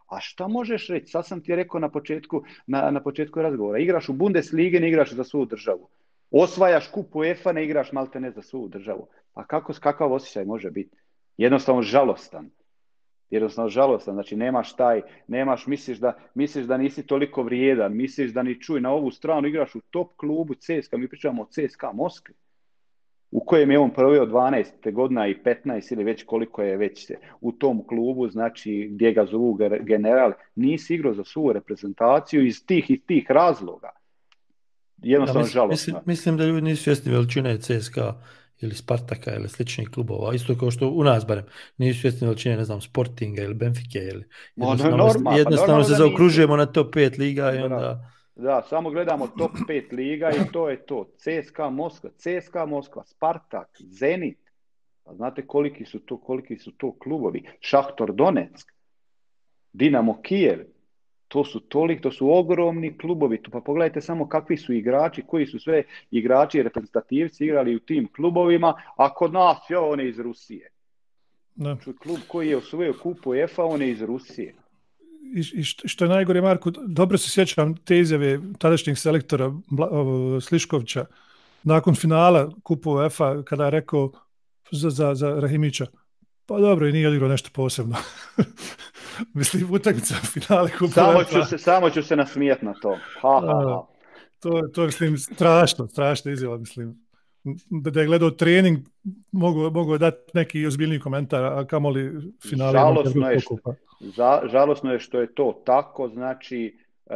A šta možeš reći? Sad sam ti rekao na početku, na, na početku razgovora. Igraš u Bundeslige, ne igraš za svoju državu. Osvajaš kup UEFA, ne igraš malte ne za svoju državu. A kako, kakav osjećaj može biti? Jednostavno žalostan. Jednostavno žalostan. Znači nemaš taj, nemaš, misliš da, misliš da nisi toliko vrijedan, misliš da ni čuj na ovu stranu igraš u top klubu C S K A, mi pričamo o C S K A Moskvi, u kojem je on proveo dvanaest godina i petnaest ili već koliko je već u tom klubu, znači gdje ga zovu general, nisi igrao za svoju reprezentaciju iz tih i tih razloga. Jednostavno ja, mislim, žalostno. Mislim, mislim da ljudi nisu svjesni veličine C S K A ili Spartaka ili sličnih klubova, isto kao što u nas barem nisu svjesni veličine, ne znam, Sportinga ili Benfike ili jednostavno, no, normal, jednostavno se zaokružujemo na top pet liga i onda... Da, samo gledamo top pet liga i to je to. C S K A Moskva, C S K A Moskva, Spartak, Zenit. A znate koliki su to, koliki su to klubovi? Šahtor Donetsk, Dinamo Kijev. To su tolik, to su ogromni klubovi. Pa pogledajte samo kakvi su igrači, koji su sve igrači i reprezentativci igrali u tim klubovima, a kod nas je on je iz Rusije. Da. Klub koji je osvojio kup UEFA, on je iz Rusije. I što je najgore, Marko, dobro se sjećam te izjave tadašnjeg selektora Sliškovića nakon finala kupa UEFA kada je rekao za, za, za Rahimića, pa dobro, i nije odigrao nešto posebno. Mislim, utakmica finale kupa samo UEFA. Ću se, samo ću se nasmijati na to. Ha, ha, ha. To, to je, mislim, strašno, strašno izjava, mislim. Da, da je gledao trening, mogu, mogu dati neki ozbiljniji komentar, a kamoli finale. Žalosno je, što, za, žalosno je što je to tako, znači, e,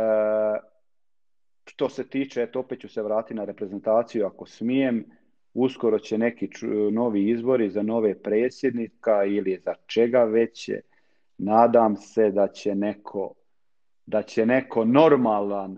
što se tiče, eto, opet ću se vratiti na reprezentaciju, ako smijem, uskoro će neki ču, novi izbori za nove predsjednika ili za čega već. Nadam se da će neko, da će neko normalan,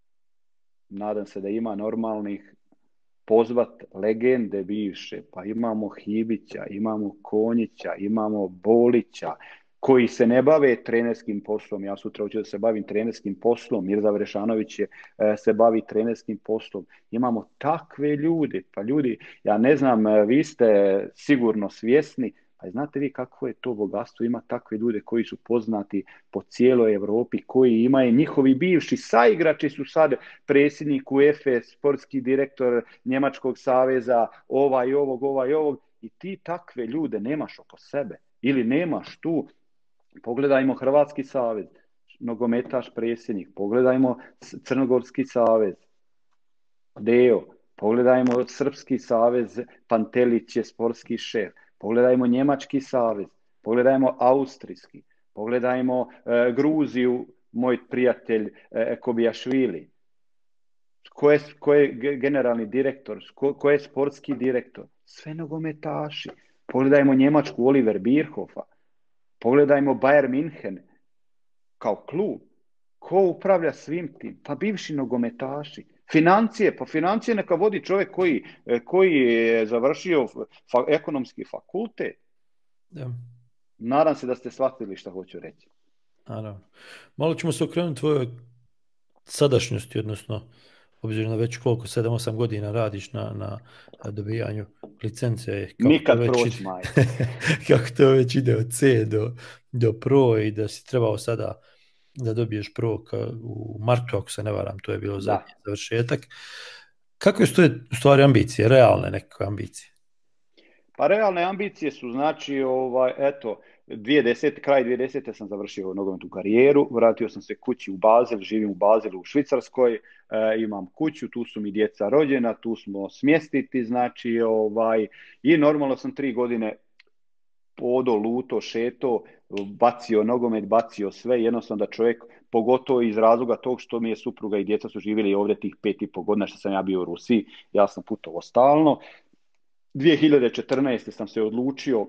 nadam se da ima normalnih, pozvat legende bivše, pa imamo Hibića, imamo Konjića, imamo Bolića, koji se ne bave trenerskim poslom. Ja sutra hoću da se bavim trenerskim poslom, Mirza Vrešanović je, e, se bavi trenerskim poslom. Imamo takve ljude, pa ljudi, ja ne znam, vi ste sigurno svjesni, a znate vi kako je to bogatstvo, ima takve ljude koji su poznati po cijeloj Europi, koji imaju, njihovi bivši saigrači su sad predsjednik UEFA, sportski direktor Njemačkog saveza, ovaj, ovog, ovaj, ovog, i ti takve ljude nemaš oko sebe, ili nemaš tu. Pogledajmo Hrvatski savez, nogometaš predsjednik, pogledajmo Crnogorski savez, Deo, pogledajmo Srpski savez, Pantelić je sportski šef, pogledajmo Njemački savez, pogledajmo Austrijski, pogledajmo e, Gruziju, moj prijatelj e, Kobijašvili. Ko je, ko je generalni direktor, ko, ko je sportski direktor? Sve nogometaši. Pogledajmo Njemačku, Oliver Bierhofa. Pogledajmo Bayern München kao klub. Ko upravlja svim tim? Pa bivši nogometaši. Financije, pa financije neka vodi čovjek koji, koji je završio fa, ekonomski fakultet. Da. Nadam se da ste shvatili što hoću reći. Naravno. Malo ćemo se okrenuti tvojoj sadašnjosti, odnosno obzirom na već koliko, sedam osam godina radiš na, na dobijanju licence. Nikad proći, maj. Kako to već ide od C do, do Pro i da si trebao sada da dobiješ Pro u martu, ako se ne varam, to je bilo zadnji završetak. Kako su to u stvari ambicije, realne neke ambicije? Pa realne ambicije su, znači, ovaj, eto, dvije tisuće desete, kraj dvije tisuće desete sam završio nogometnu karijeru, vratio sam se kući u Basel, živim u Baselu u Švicarskoj, e, imam kuću, tu su mi djeca rođena, tu smo smjestiti, znači, ovaj, i normalno sam tri godine odo, luto, šeto, bacio nogomet, bacio sve, jednostavno da čovjek, pogotovo iz razloga tog što mi je supruga i djeca su živjeli ovdje tih pet i pol godina što sam ja bio u Rusiji, ja sam putovao stalno. dvije hiljade četrnaeste sam se odlučio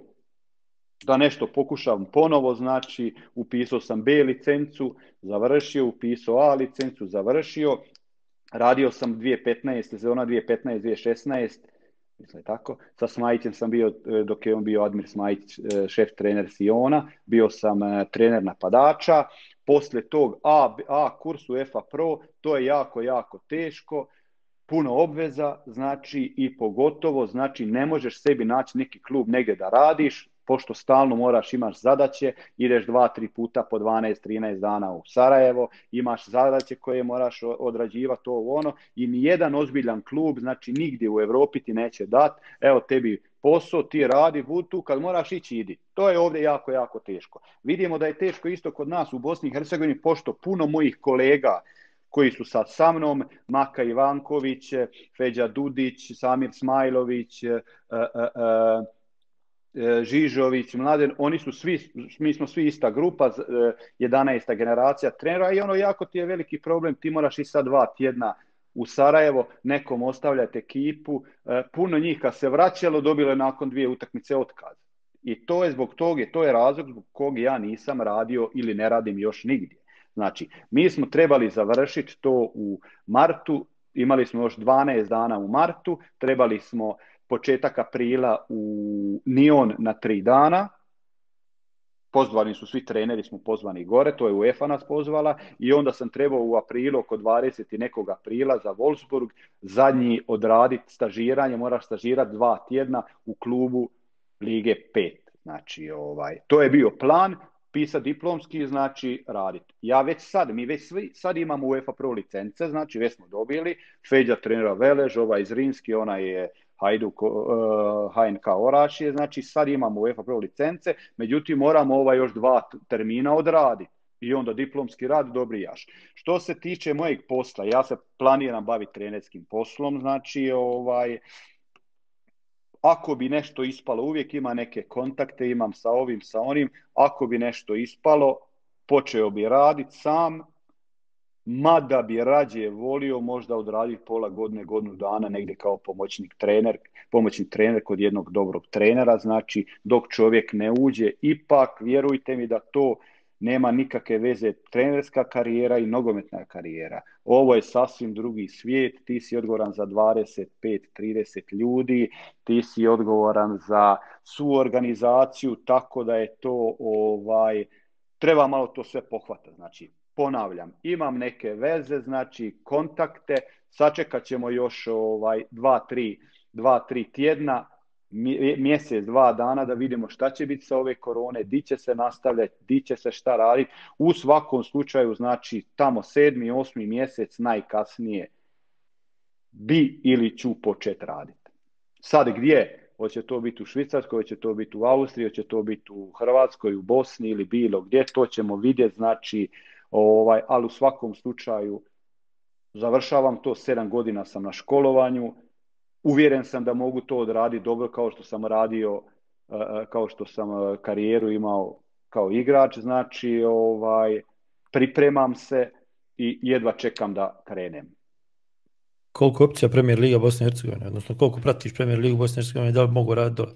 da nešto pokušam ponovo, znači upisao sam B licencu, završio, upisao A licencu, završio, radio sam dvije tisuće petnaeste, sezona dvije tisuće petnaeste dvije tisuće šesnaeste, mislim tako, sa Smajićem sam bio, dok je on bio Admir Smajić, šef trener Siona, bio sam trener napadača, poslije tog A, A kurs UEFA Pro, to je jako, jako teško, puno obveza, znači i pogotovo, znači ne možeš sebi naći neki klub negdje da radiš, pošto stalno moraš, imaš zadaće, ideš dva, tri puta po dvanaest, trinaest dana u Sarajevo, imaš zadaće koje moraš odrađivati ovo ono i nijedan ozbiljan klub, znači nigdje u Europi ti neće dati, evo tebi posao, ti radi, budi tu, kad moraš ići, idi. To je ovdje jako, jako teško. Vidimo da je teško isto kod nas u Bosni i Hercegovini, pošto puno mojih kolega koji su sad sa mnom, Maka Ivanković, Feđa Dudić, Samir Smajlović, uh, uh, uh, Žižović, Mladen, oni su svi, mi smo svi ista grupa, jedanaesta generacija trenera i ono jako ti je veliki problem, ti moraš i sad dva tjedna u Sarajevo, nekom ostavljati ekipu, puno njih kad se vraćalo dobilo je nakon dvije utakmice otkaz. I to je zbog toga, to je razlog zbog kog ja nisam radio ili ne radim još nigdje. Znači, mi smo trebali završiti to u martu, imali smo još dvanaest dana u martu, trebali smo početak aprila u Nion na tri dana, pozvani su svi treneri, smo pozvani gore, to je UEFA nas pozvala i onda sam trebao u aprilu, oko dvadesetog nekog aprila za Wolfsburg, zadnji odraditi stažiranje, moraš stažirati dva tjedna u klubu Lige pet. Znači, ovaj, to je bio plan, pisati diplomski, znači raditi. Ja već sad, mi već svi, sad imamo UEFA Pro licence, znači već smo dobili, Feđa trenera Velež, ovaj Zrinski, ona je Hajduk, uh, H N K Orašje, znači sad imamo UEFA Pro licence, međutim moramo ovaj još dva termina odraditi i onda diplomski rad dobrijaš. Što se tiče mojeg posla, ja se planiram baviti trenerskim poslom, znači ovaj, ako bi nešto ispalo, uvijek ima neke kontakte, imam sa ovim, sa onim, ako bi nešto ispalo, počeo bi raditi sam, mada bi rađe volio možda odraditi pola godine, godinu dana negdje kao pomoćnik trener, pomoćnik trener kod jednog dobrog trenera, znači dok čovjek ne uđe, ipak vjerujte mi da to nema nikakve veze trenerska karijera i nogometna karijera. Ovo je sasvim drugi svijet, ti si odgovoran za dvadeset pet trideset ljudi, ti si odgovoran za suorganizaciju, tako da je to, ovaj, treba malo to sve pohvatati. Znači, ponavljam, imam neke veze, znači kontakte, sačekat ćemo još ovaj, dva, tri, dva, tri tjedna, mjesec, dva dana da vidimo šta će biti sa ove korone, di će se nastavljati, di će se šta raditi. U svakom slučaju, znači, tamo sedmi, osmi mjesec najkasnije bi ili ću početi raditi. Sad gdje? Hoće to biti u Švicarskoj, hoće to biti u Austriji, hoće to biti u Hrvatskoj, u Bosni ili bilo gdje, to ćemo vidjeti, znači, ovaj, ali u svakom slučaju završavam to, sedam godina sam na školovanju, uvjeren sam da mogu to odraditi dobro kao što sam radio, kao što sam karijeru imao kao igrač, znači ovaj, pripremam se i jedva čekam da krenem. Koliko opcija Premier Liga Bosne i Hercegovine, odnosno koliko pratiš Premier Ligu Bosne i Hercegovine, da li mogu raditi dole?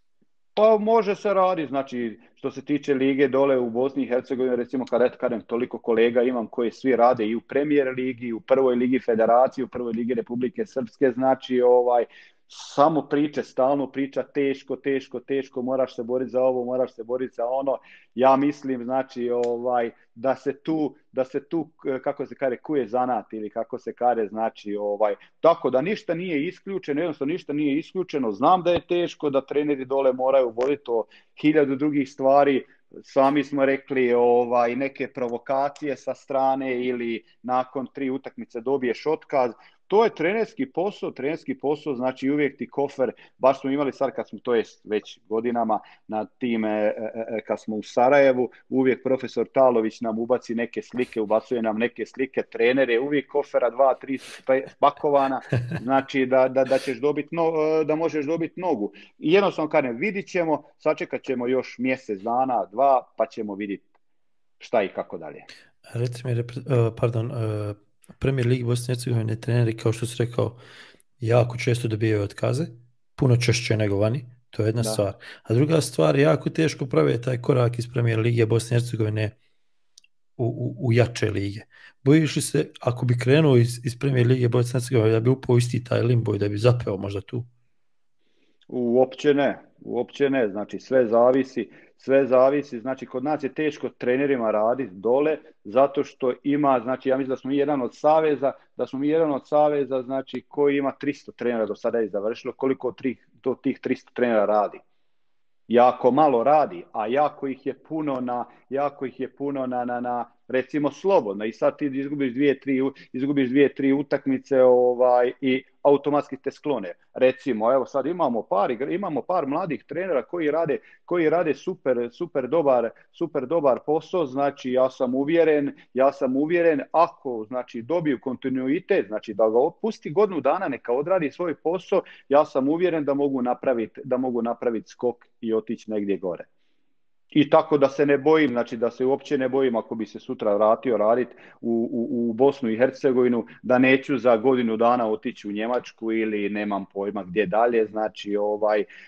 Pa može se raditi, znači što se tiče lige dole u Bosni i Hercegovini, recimo kada kažem toliko kolega imam koji svi rade i u Premier Ligi, i u prvoj ligi Federacije, u prvoj ligi Republike Srpske, znači ovaj, samo priče, stalno priča, teško, teško, teško, moraš se boriti za ovo, moraš se boriti za ono. Ja mislim, znači, ovaj, da se tu, da se tu, kako se kaže, kuje zanat ili kako se kaže, znači, ovaj, tako da ništa nije isključeno, jednostavno ništa nije isključeno. Znam da je teško, da treneri dole moraju voditi o hiljadu drugih stvari. Sami smo rekli, ovaj, neke provokacije sa strane ili nakon tri utakmice dobiješ otkaz. To je trenerski posao, trenerski posao, znači uvijek ti kofer, baš smo imali sad kad smo, to je već godinama na tim, e, e, kad smo u Sarajevu, uvijek profesor Talović nam ubaci neke slike, ubacuje nam neke slike trenere, uvijek kofera dva, tri spakovana, znači da, da, da ćeš dobiti, no, da možeš dobiti nogu. I jednostavno kažem, vidit ćemo, sačekat ćemo još mjesec dana, dva, pa ćemo vidjeti šta i kako dalje. Reci mi, pardon, Premier Ligi Bosne i Hercegovine treneri, kao što si rekao, jako često dobijaju otkaze, puno češće nego vani, to je jedna da. stvar. A druga stvar, jako teško prave taj korak iz Premier Lige Bosne i Hercegovine u, u, u jače lige. Bojiš li se, ako bi krenuo iz, iz Premier Lige Bosne i Hercegovine, da bi upao isti taj limbo i da bi zapeo možda tu? Uopće ne, uopće ne, znači sve zavisi, sve zavisi, znači kod nas je teško trenerima raditi dole, zato što ima, znači ja mislim da smo mi jedan od saveza, da smo mi jedan od saveza, znači koji ima tristo trenera do sada je završilo, koliko tih, to tih tristo trenera radi. jako malo radi, a jako ih je puno na, jako ih je puno na, na, na recimo slobodno i sad ti izgubiš dvije, tri, izgubiš dvije, tri utakmice ovaj, i automatski te sklone. Recimo, evo sad imamo par, imamo par mladih trenera koji rade, koji rade super, super, dobar, super dobar posao, znači ja sam uvjeren, ja sam uvjeren ako znači dobiju kontinuitet, znači da ga pusti godinu dana neka odradi svoj posao, ja sam uvjeren da mogu napraviti, da mogu napraviti skok i otići negdje gore. I tako da se ne bojim, znači da se uopće ne bojim ako bi se sutra vratio raditi u, u, u Bosnu i Hercegovinu, da neću za godinu dana otići u Njemačku ili nemam pojma gdje dalje. Znači ovaj, e,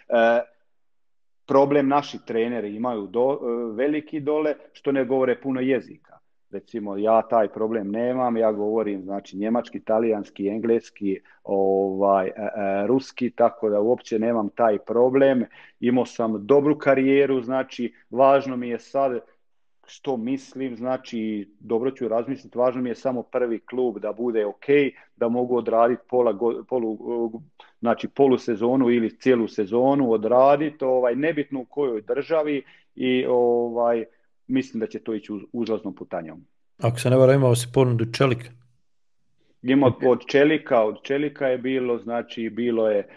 problem naši treneri imaju do, veliki dole što ne govore puno jezika. Recimo ja taj problem nemam, ja govorim znači njemački, talijanski, engleski, ovaj, e, e, ruski, tako da uopće nemam taj problem. Imao sam dobru karijeru, znači važno mi je sad što mislim, znači dobro ću razmisliti, važno mi je samo prvi klub da bude ok, da mogu odraditi pola, polu, znači polusezonu ili cijelu sezonu odraditi, ovaj, nebitno u kojoj državi i ovaj, mislim da će to ići uzlaznom putanjom. Ako se ne varam, imao si ponudu Čelika. Ima od Čelika, od Čelika je bilo, znači bilo je e,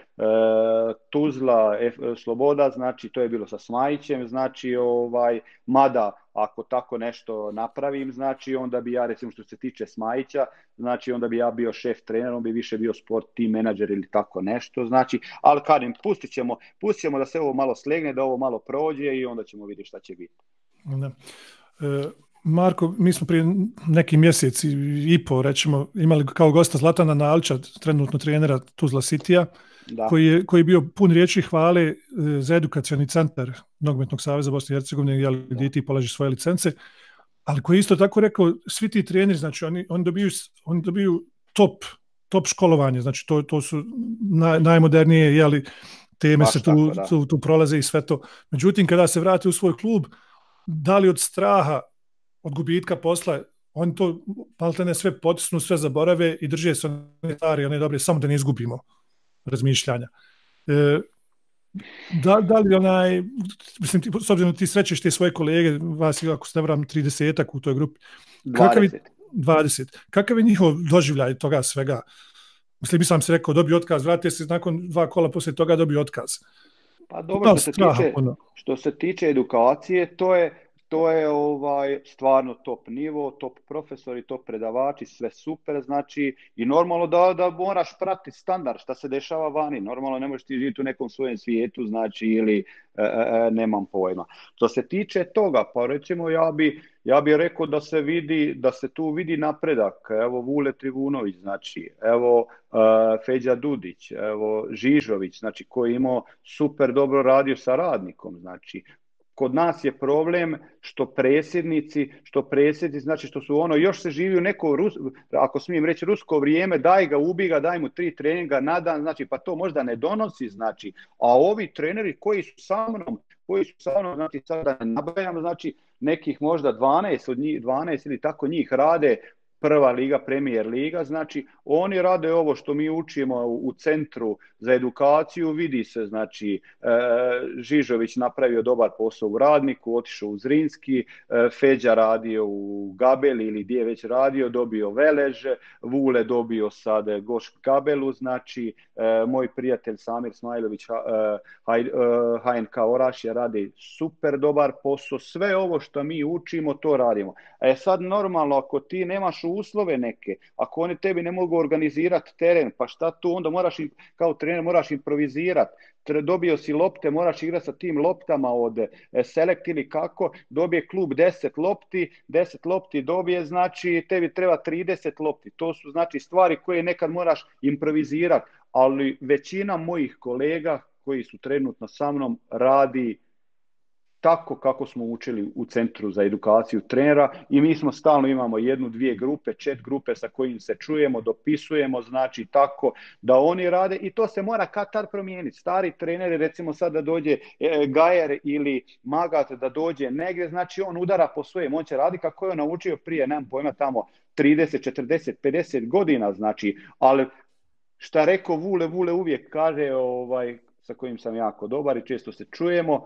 Tuzla, F, Sloboda, znači to je bilo sa Smajićem, znači ovaj, mada ako tako nešto napravim, znači onda bi ja recimo što se tiče Smajića, znači onda bi ja bio šef trener, on bi više bio sport team menadžer ili tako nešto, znači, ali kažem, pustit ćemo, pustit ćemo da se ovo malo slegne, da ovo malo prođe i onda ćemo vidjeti šta će biti. Da. E, Marko, mi smo prije neki mjesec i po, rećemo, imali kao gosta Zlatana Nalića, trenutno trenera Tuzla Citya, koji je, koji je bio pun riječi hvale za edukacioni centar Nogometnog saveza Bosne i Hercegovine, gdje ti polažiš svoje licence, ali koji je isto tako rekao, svi ti treneri, znači oni, oni, dobiju, oni dobiju top, top školovanje, znači to, to su naj, najmodernije, jeli, teme Baš se tu, tako, tu, tu prolaze i sve to. Međutim, kada se vrate u svoj klub, da li od straha, od gubitka posla, oni to maltene sve potisnu, sve zaborave i drže se one stvari, one dobre, samo da ne izgubimo razmišljanja. E, da, da li onaj, mislim, s obzirom ti srećeš te svoje kolege, vas je, ako se ne varam, tridesetak u toj grupi. Kakav je, dvadeset. Kakav je njihov doživljaj toga svega? Mislim, bi sam se rekao, dobio otkaz, vratio se nakon dva kola poslije toga dobio otkaz. Pa dobro, što se, tiče, što se tiče edukacije, to je To je ovaj stvarno top nivo, top profesori, top predavači, sve super, znači i normalno da, da moraš pratiti standard šta se dešava vani, normalno ne možeš ti živjeti u nekom svojem svijetu, znači ili e, e, nemam pojma. Što se tiče toga, pa recimo ja bi, ja bi rekao da se vidi, da se tu vidi napredak, evo Vule Trivunović, znači evo uh, Feđa Dudić, evo Žižović, znači koji imao super dobro radio sa Radnikom, znači kod nas je problem što predsjednici, što predsjednici, znači što su ono, još se živi u neko, Rus, ako smijem reći, rusko vrijeme, daj ga, ubi ga, daj mu tri treninga na dan, znači pa to možda ne donosi, znači, a ovi treneri koji su sa mnom, koji su sa mnom, znači sada ne nabrajam, znači nekih možda dvanaest od njih, dvanaest ili tako njih rade prva liga, Premier liga, znači oni rade ovo što mi učimo u, u centru za edukaciju, vidi se, znači e, Žižović napravio dobar posao u Radniku, otišao u Zrinski, e, Feđa radio u Gabeli ili gdje već radio, dobio Velež, Vule dobio sad Goš Gabelu, znači e, moj prijatelj Samir Smajlović, e, H N K Orašje radi super dobar posao, sve ovo što mi učimo to radimo. E sad normalno ako ti nemaš uslove neke, ako oni tebi ne mogu organizirati teren, pa šta tu onda moraš im, kao trener moraš improvizirati, dobio si lopte, moraš igrati sa tim loptama od select ili kako, dobije klub deset lopti, deset lopti dobije, znači tebi treba trideset lopti, to su znači stvari koje nekad moraš improvizirati, ali većina mojih kolega koji su trenutno sa mnom radi tako kako smo učili u Centru za edukaciju trenera i mi smo stalno imamo jednu, dvije grupe, chat grupe sa kojim se čujemo, dopisujemo, znači tako da oni rade i to se mora kad tad promijeniti. Stari treneri, recimo sad da dođe e, Gajer ili Magat da dođe negdje, znači on udara po svojem, on će raditi kako je on naučio prije, nemam pojma tamo trideset, četrdeset, pedeset godina, znači, ali šta rekao Vule, Vule uvijek kaže, ovaj, sa kojim sam jako dobar i često se čujemo,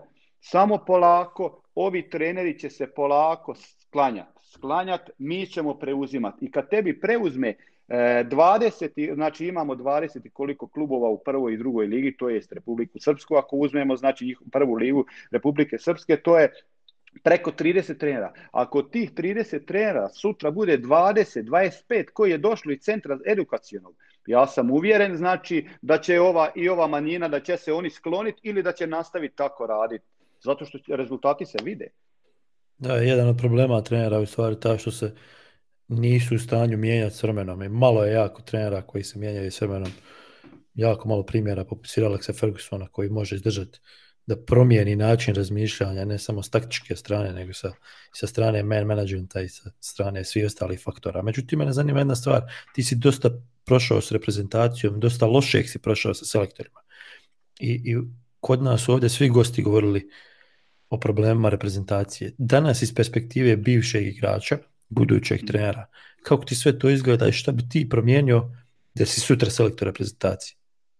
samo polako, ovi treneri će se polako sklanjati. Sklanjati, mi ćemo preuzimati. I kad tebi preuzme dvadeset, znači imamo dvadeset i koliko klubova u prvoj i drugoj ligi, to jest Republiku Srpsku, ako uzmemo znači prvu ligu Republike Srpske, to je preko trideset trenera. Ako tih trideset trenera sutra bude dvadeset, dvadeset pet koji je došlo iz centra edukacionog, ja sam uvjeren znači da će ova i ova manjina, da će se oni skloniti ili da će nastaviti tako raditi. Zato što rezultati se vide. Da, jedan od problema trenera u stvari ta što se nisu u stanju mijenjati s vremenom. I malo je jako trenera koji se mijenjaju s vremenom. Jako malo primjera poput Sir Alexa Fergusona koji može izdržati da promijeni način razmišljanja, ne samo s taktičke strane, nego sa, sa strane man managementa i sa strane svih ostalih faktora. Međutim, mene zanima jedna stvar, ti si dosta prošao s reprezentacijom, dosta lošeg si prošao sa selektorima. I, i kod nas ovdje svi gosti govorili o problemima reprezentacije. Danas iz perspektive bivšeg igrača, budućeg trenera, kako ti sve to izgleda i šta bi ti promijenio da si sutra selektor reprezentacije?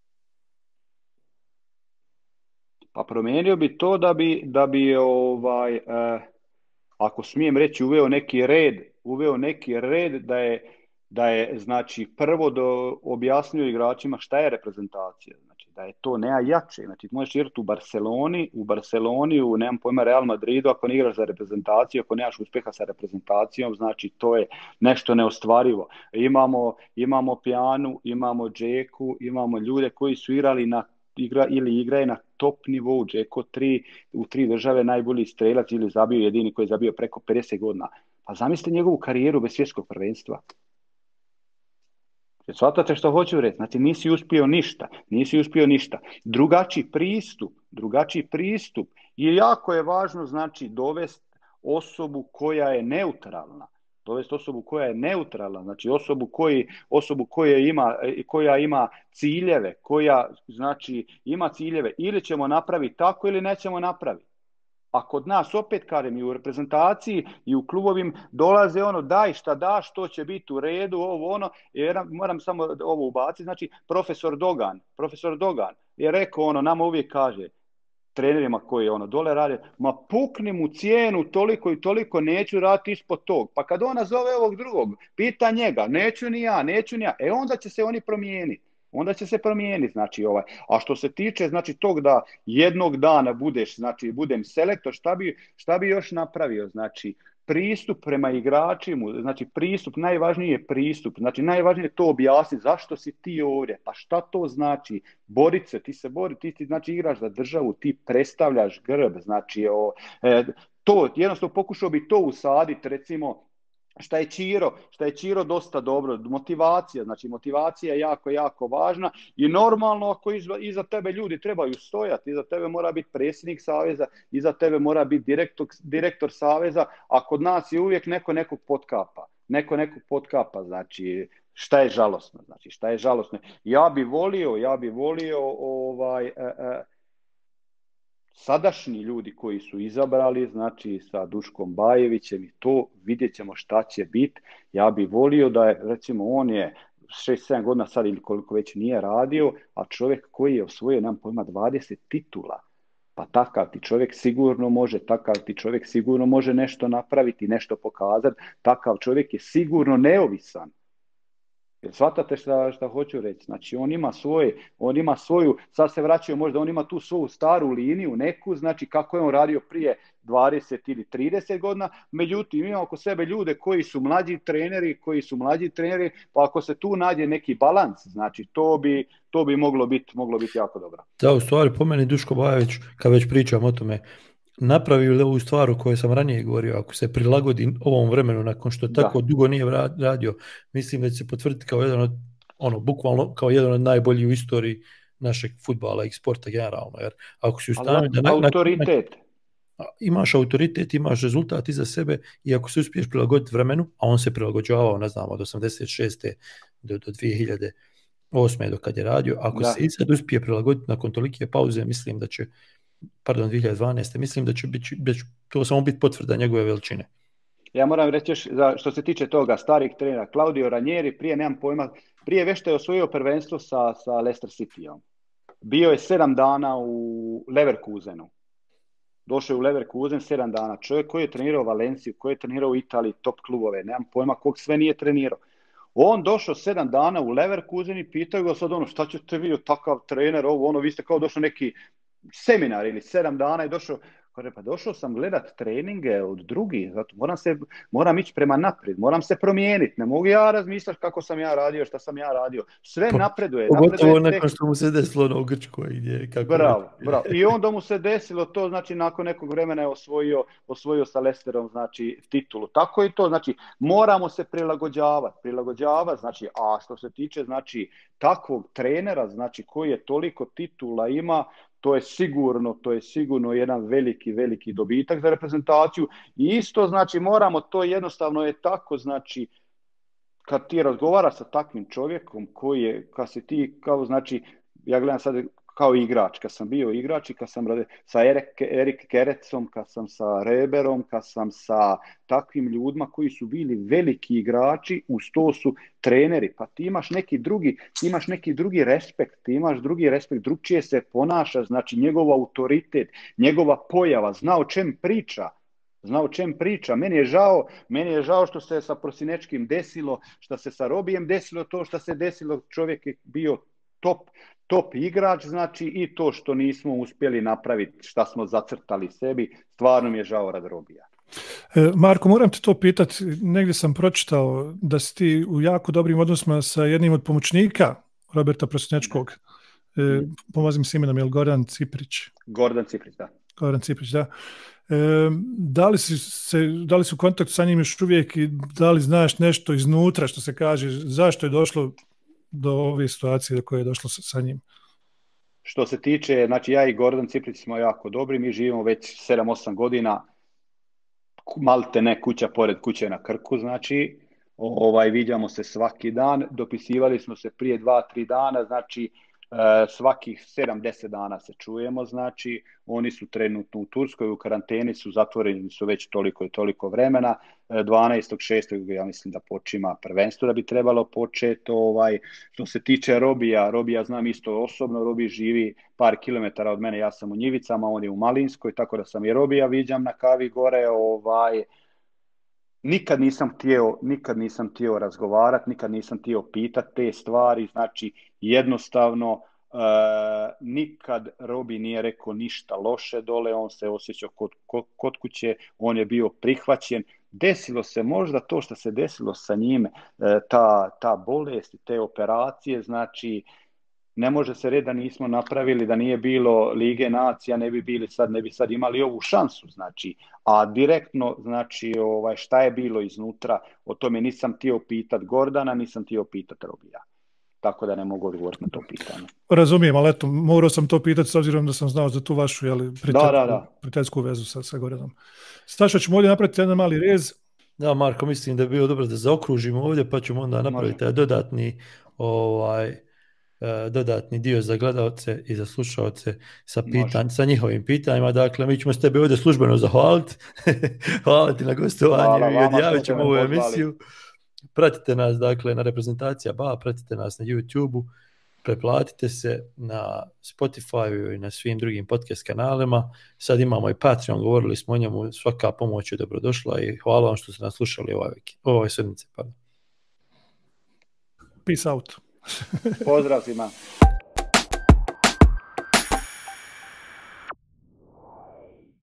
Pa promijenio bi to da bi, da bi ovaj, eh, ako smijem reći, uveo neki red, uveo neki red da je, da je znači prvo do, objasnio igračima šta je reprezentacija. Znači da je to nea jače. Znači možeš igrati u Barceloni, u Barceloni, u nemam pojma Real Madridu, ako ne igraš za reprezentaciju, ako nemaš uspjeha sa reprezentacijom, znači to je nešto neostvarivo. Imamo, imamo Pjanu, imamo Džeku, imamo ljude koji su igrali na igra ili igraje na top nivou. Džeko tri, u tri države najbolji strelac ili zabio jedini koji je zabio preko pedeset godina. Pa zamislite njegovu karijeru bez svjetskog prvenstva. Shvatate što hoću reći? Znači nisi uspio ništa, nisi uspio ništa. Drugačiji pristup, drugačiji pristup i jako je važno znači dovesti osobu koja je neutralna. Dovesti osobu koja je neutralna, znači osobu, koji, osobu koja, ima, koja ima ciljeve, koja znači ima ciljeve, ili ćemo napraviti tako ili nećemo napraviti. A kod nas opet, kažem, i u reprezentaciji i u klubovim dolaze ono daj šta daš, to će biti u redu, ovo ono, jer moram samo ovo ubaciti, znači profesor Dogan, profesor Dogan je rekao ono, nama uvijek kaže, trenerima koji ono dole rade, ma pukni mu cijenu toliko i toliko, neću raditi ispod tog. Pa kad ona zove ovog drugog, pita njega, neću ni ja, neću ni ja, e onda će se oni promijeniti. Onda će se promijeniti, znači ovaj. A što se tiče znači tog da jednog dana budeš, znači budem selektor, šta bi, šta bi još napravio? Znači pristup prema igračima, znači pristup, najvažniji je pristup, znači najvažnije je to objasniti, zašto si ti ovdje, pa šta to znači, borit se, ti se bori, ti, ti znači igraš za državu, ti predstavljaš grb, znači o, e, to, jednostavno pokušao bi to usaditi, recimo, šta je Čiro, šta je Čiro dosta dobro, motivacija, znači motivacija je jako, jako važna i normalno ako iza, iza tebe ljudi trebaju stojati, iza tebe mora biti predsjednik saveza, iza tebe mora biti direktor, direktor saveza, a kod nas je uvijek neko nekog potkapa, neko nekog potkapa, znači šta je žalosno, znači šta je žalosno. Ja bi volio, ja bi volio ovaj... E, e, sadašnji ljudi koji su izabrali, znači sa Duškom Bajevićem i to, vidjet ćemo šta će biti. Ja bih volio da je, recimo, on je šest sedam godina sad ili koliko već nije radio, a čovjek koji je osvojio, nam pojma, dvadeset titula. Pa takav ti čovjek sigurno može, takav ti čovjek sigurno može nešto napraviti, nešto pokazati. Takav čovjek je sigurno neovisan. Jer shvatate šta, šta hoću reći? Znači on ima svoje, on ima svoju, sad se vraćaju možda, on ima tu svoju staru liniju, neku, znači kako je on radio prije dvadeset ili trideset godina, međutim ima oko sebe ljude koji su mlađi treneri, koji su mlađi treneri, pa ako se tu nađe neki balans, znači to bi, to bi moglo biti moglo biti jako dobro. Da, u stvari po meni Duško Bajević, kad već pričam o tome, napravili ovu stvar o kojoj sam ranije govorio, ako se prilagodi ovom vremenu nakon što tako da. dugo nije radio, mislim da će se potvrditi kao jedan od, ono, bukvalno kao jedan od najboljih u istoriji našeg fudbala i sporta generalno, jer ako si u stanju da... Autoritet. Na, imaš autoritet, imaš rezultat iza sebe i ako se uspiješ prilagoditi vremenu, a on se prilagođavao, ne znam, od osamdeset šeste do, do dvije hiljade osme do kad je radio, ako da. se i sad uspije prilagoditi nakon tolike pauze, mislim da će pardon, dvije hiljade dvanaeste. Mislim da će biti, to samo biti potvrda njegove veličine. Ja moram reći još, što se tiče toga starih trenera, Claudio Ranieri, prije nemam pojma, prije već što je osvojio prvenstvo sa, sa Leicester Cityom. Bio je sedam dana u Leverkusenu. došao je u Leverkusen sedam dana, čovjek koji je trenirao Valenciju, koji je trenirao u Italiji, top klubove, nemam pojma kog sve nije trenirao. On došao sedam dana u Leverkusen i pitaju ga sad ono, šta ćete vi od takav trener, ovo ono, vi ste kao došao neki seminar ili sedam dana i došao, kaže, pa došao sam gledat treninge od drugih, zato moram, se, moram ići prema naprijed, moram se promijeniti, ne mogu ja razmišljati kako sam ja radio, šta sam ja radio, sve po, napreduje. Pogotovo nakon što mu se desilo ono u Grčkoj. Gdje, kako bravo, bravo. I onda mu se desilo to, znači nakon nekog vremena je osvojio, osvojio sa Leicesterom, znači titulu. Tako i to, znači moramo se prilagođavati, prilagođavati, znači, a što se tiče, znači, takvog trenera, znači, koji je toliko titula ima, to je sigurno, to je sigurno jedan veliki, veliki dobitak za reprezentaciju. I isto, znači, moramo, to jednostavno je tako, znači, kad ti razgovaraš sa takvim čovjekom koji je, kad si ti, kao, znači, ja gledam sad kao igrač, kad sam bio igrač i kad sam radio sa Erik, Erik Kerecom, kad sam sa Reberom, kad sam sa takvim ljudima koji su bili veliki igrači, uz to su treneri, pa ti imaš neki drugi, ti imaš neki drugi respekt, ti imaš drugi respekt, drugčije se ponaša, znači njegov autoritet, njegova pojava, zna o čem priča, zna o čem priča. Meni je žao, meni je žao što se sa Prosinečkim desilo, što se sa Robijem desilo to što se desilo, čovjek je bio top, top igrač, znači i to što nismo uspjeli napraviti, šta smo zacrtali sebi, stvarno mi je žao rad Robija. Marko, moram te to pitati, negdje sam pročitao da si ti u jako dobrim odnosima sa jednim od pomoćnika Roberta Prosinečkog, e, pomazim s imenom, je li Goran Ciprić? Gordan Ciprić, da. Goran Ciprić, da. E, da, li si se, da li su u kontaktu sa njim još uvijek i da li znaš nešto iznutra što se kaže, zašto je došlo do ove situacije do koje je došlo sa, sa njim? Što se tiče, znači ja i Gordan Ciprić smo jako dobri, mi živimo već sedam osam godina, malte ne kuća pored kuće na Krku, znači ovaj, viđamo se svaki dan, dopisivali smo se prije dva tri dana, znači e, svakih sedam deset dana se čujemo, znači oni su trenutno u Turskoj, u karanteni su, zatvoreni su već toliko i toliko vremena, dvanaestog šestog ja mislim da počima prvenstvo da bi trebalo početi. Ovaj, što se tiče Robija, Robija znam isto osobno, Robi živi par kilometara od mene, ja sam u Njivicama, on je u Malinskoj, tako da sam i Robija viđam na kavi gore, ovaj, nikad nisam htio, nikad nisam htio razgovarati, nikad nisam htio pitati te stvari, znači jednostavno Uh, nikad Robi nije rekao ništa loše dole, on se osjećao kod, kod, kod kuće, on je bio prihvaćen. Desilo se možda to što se desilo sa njime, uh, ta, ta bolest i te operacije, znači ne može se reći da nismo napravili, da nije bilo Lige nacija, ne bi bili sad, ne bi sad imali ovu šansu, znači, a direktno, znači, ovaj, šta je bilo iznutra, o tome nisam htio pitat Gordana, nisam htio pitat Robija. Tako da ne mogu odgovoriti na to pitanje. Razumijem, ali eto, morao sam to pitati s obzirom da sam znao za tu vašu jeli, prijateljsku, da, da, da. prijateljsku vezu sa, sa Goranom. Staša, ćemo ovdje napraviti jedan mali rez. Da, Marko, mislim da je bilo dobro da zaokružimo ovdje, pa ćemo onda napraviti taj dodatni, ovaj, uh, dodatni dio za gledalce i za slušalce sa, pitanj, sa njihovim pitanjima. Dakle, mi ćemo s tebi ovdje službeno zahvaliti. Hvala ti na gostovanje i odjavit ćemo ovu emisiju. Pratite nas, dakle, na reprezentacija B A, pratite nas na YouTube-u, preplatite se na Spotify i na svim drugim podcast kanalima. Sad imamo i Patreon, govorili smo o njemu, svaka pomoć je dobrodošla i hvala vam što ste nas slušali ovaj, ovaj sedmice. Peace out. Pozdrav svima.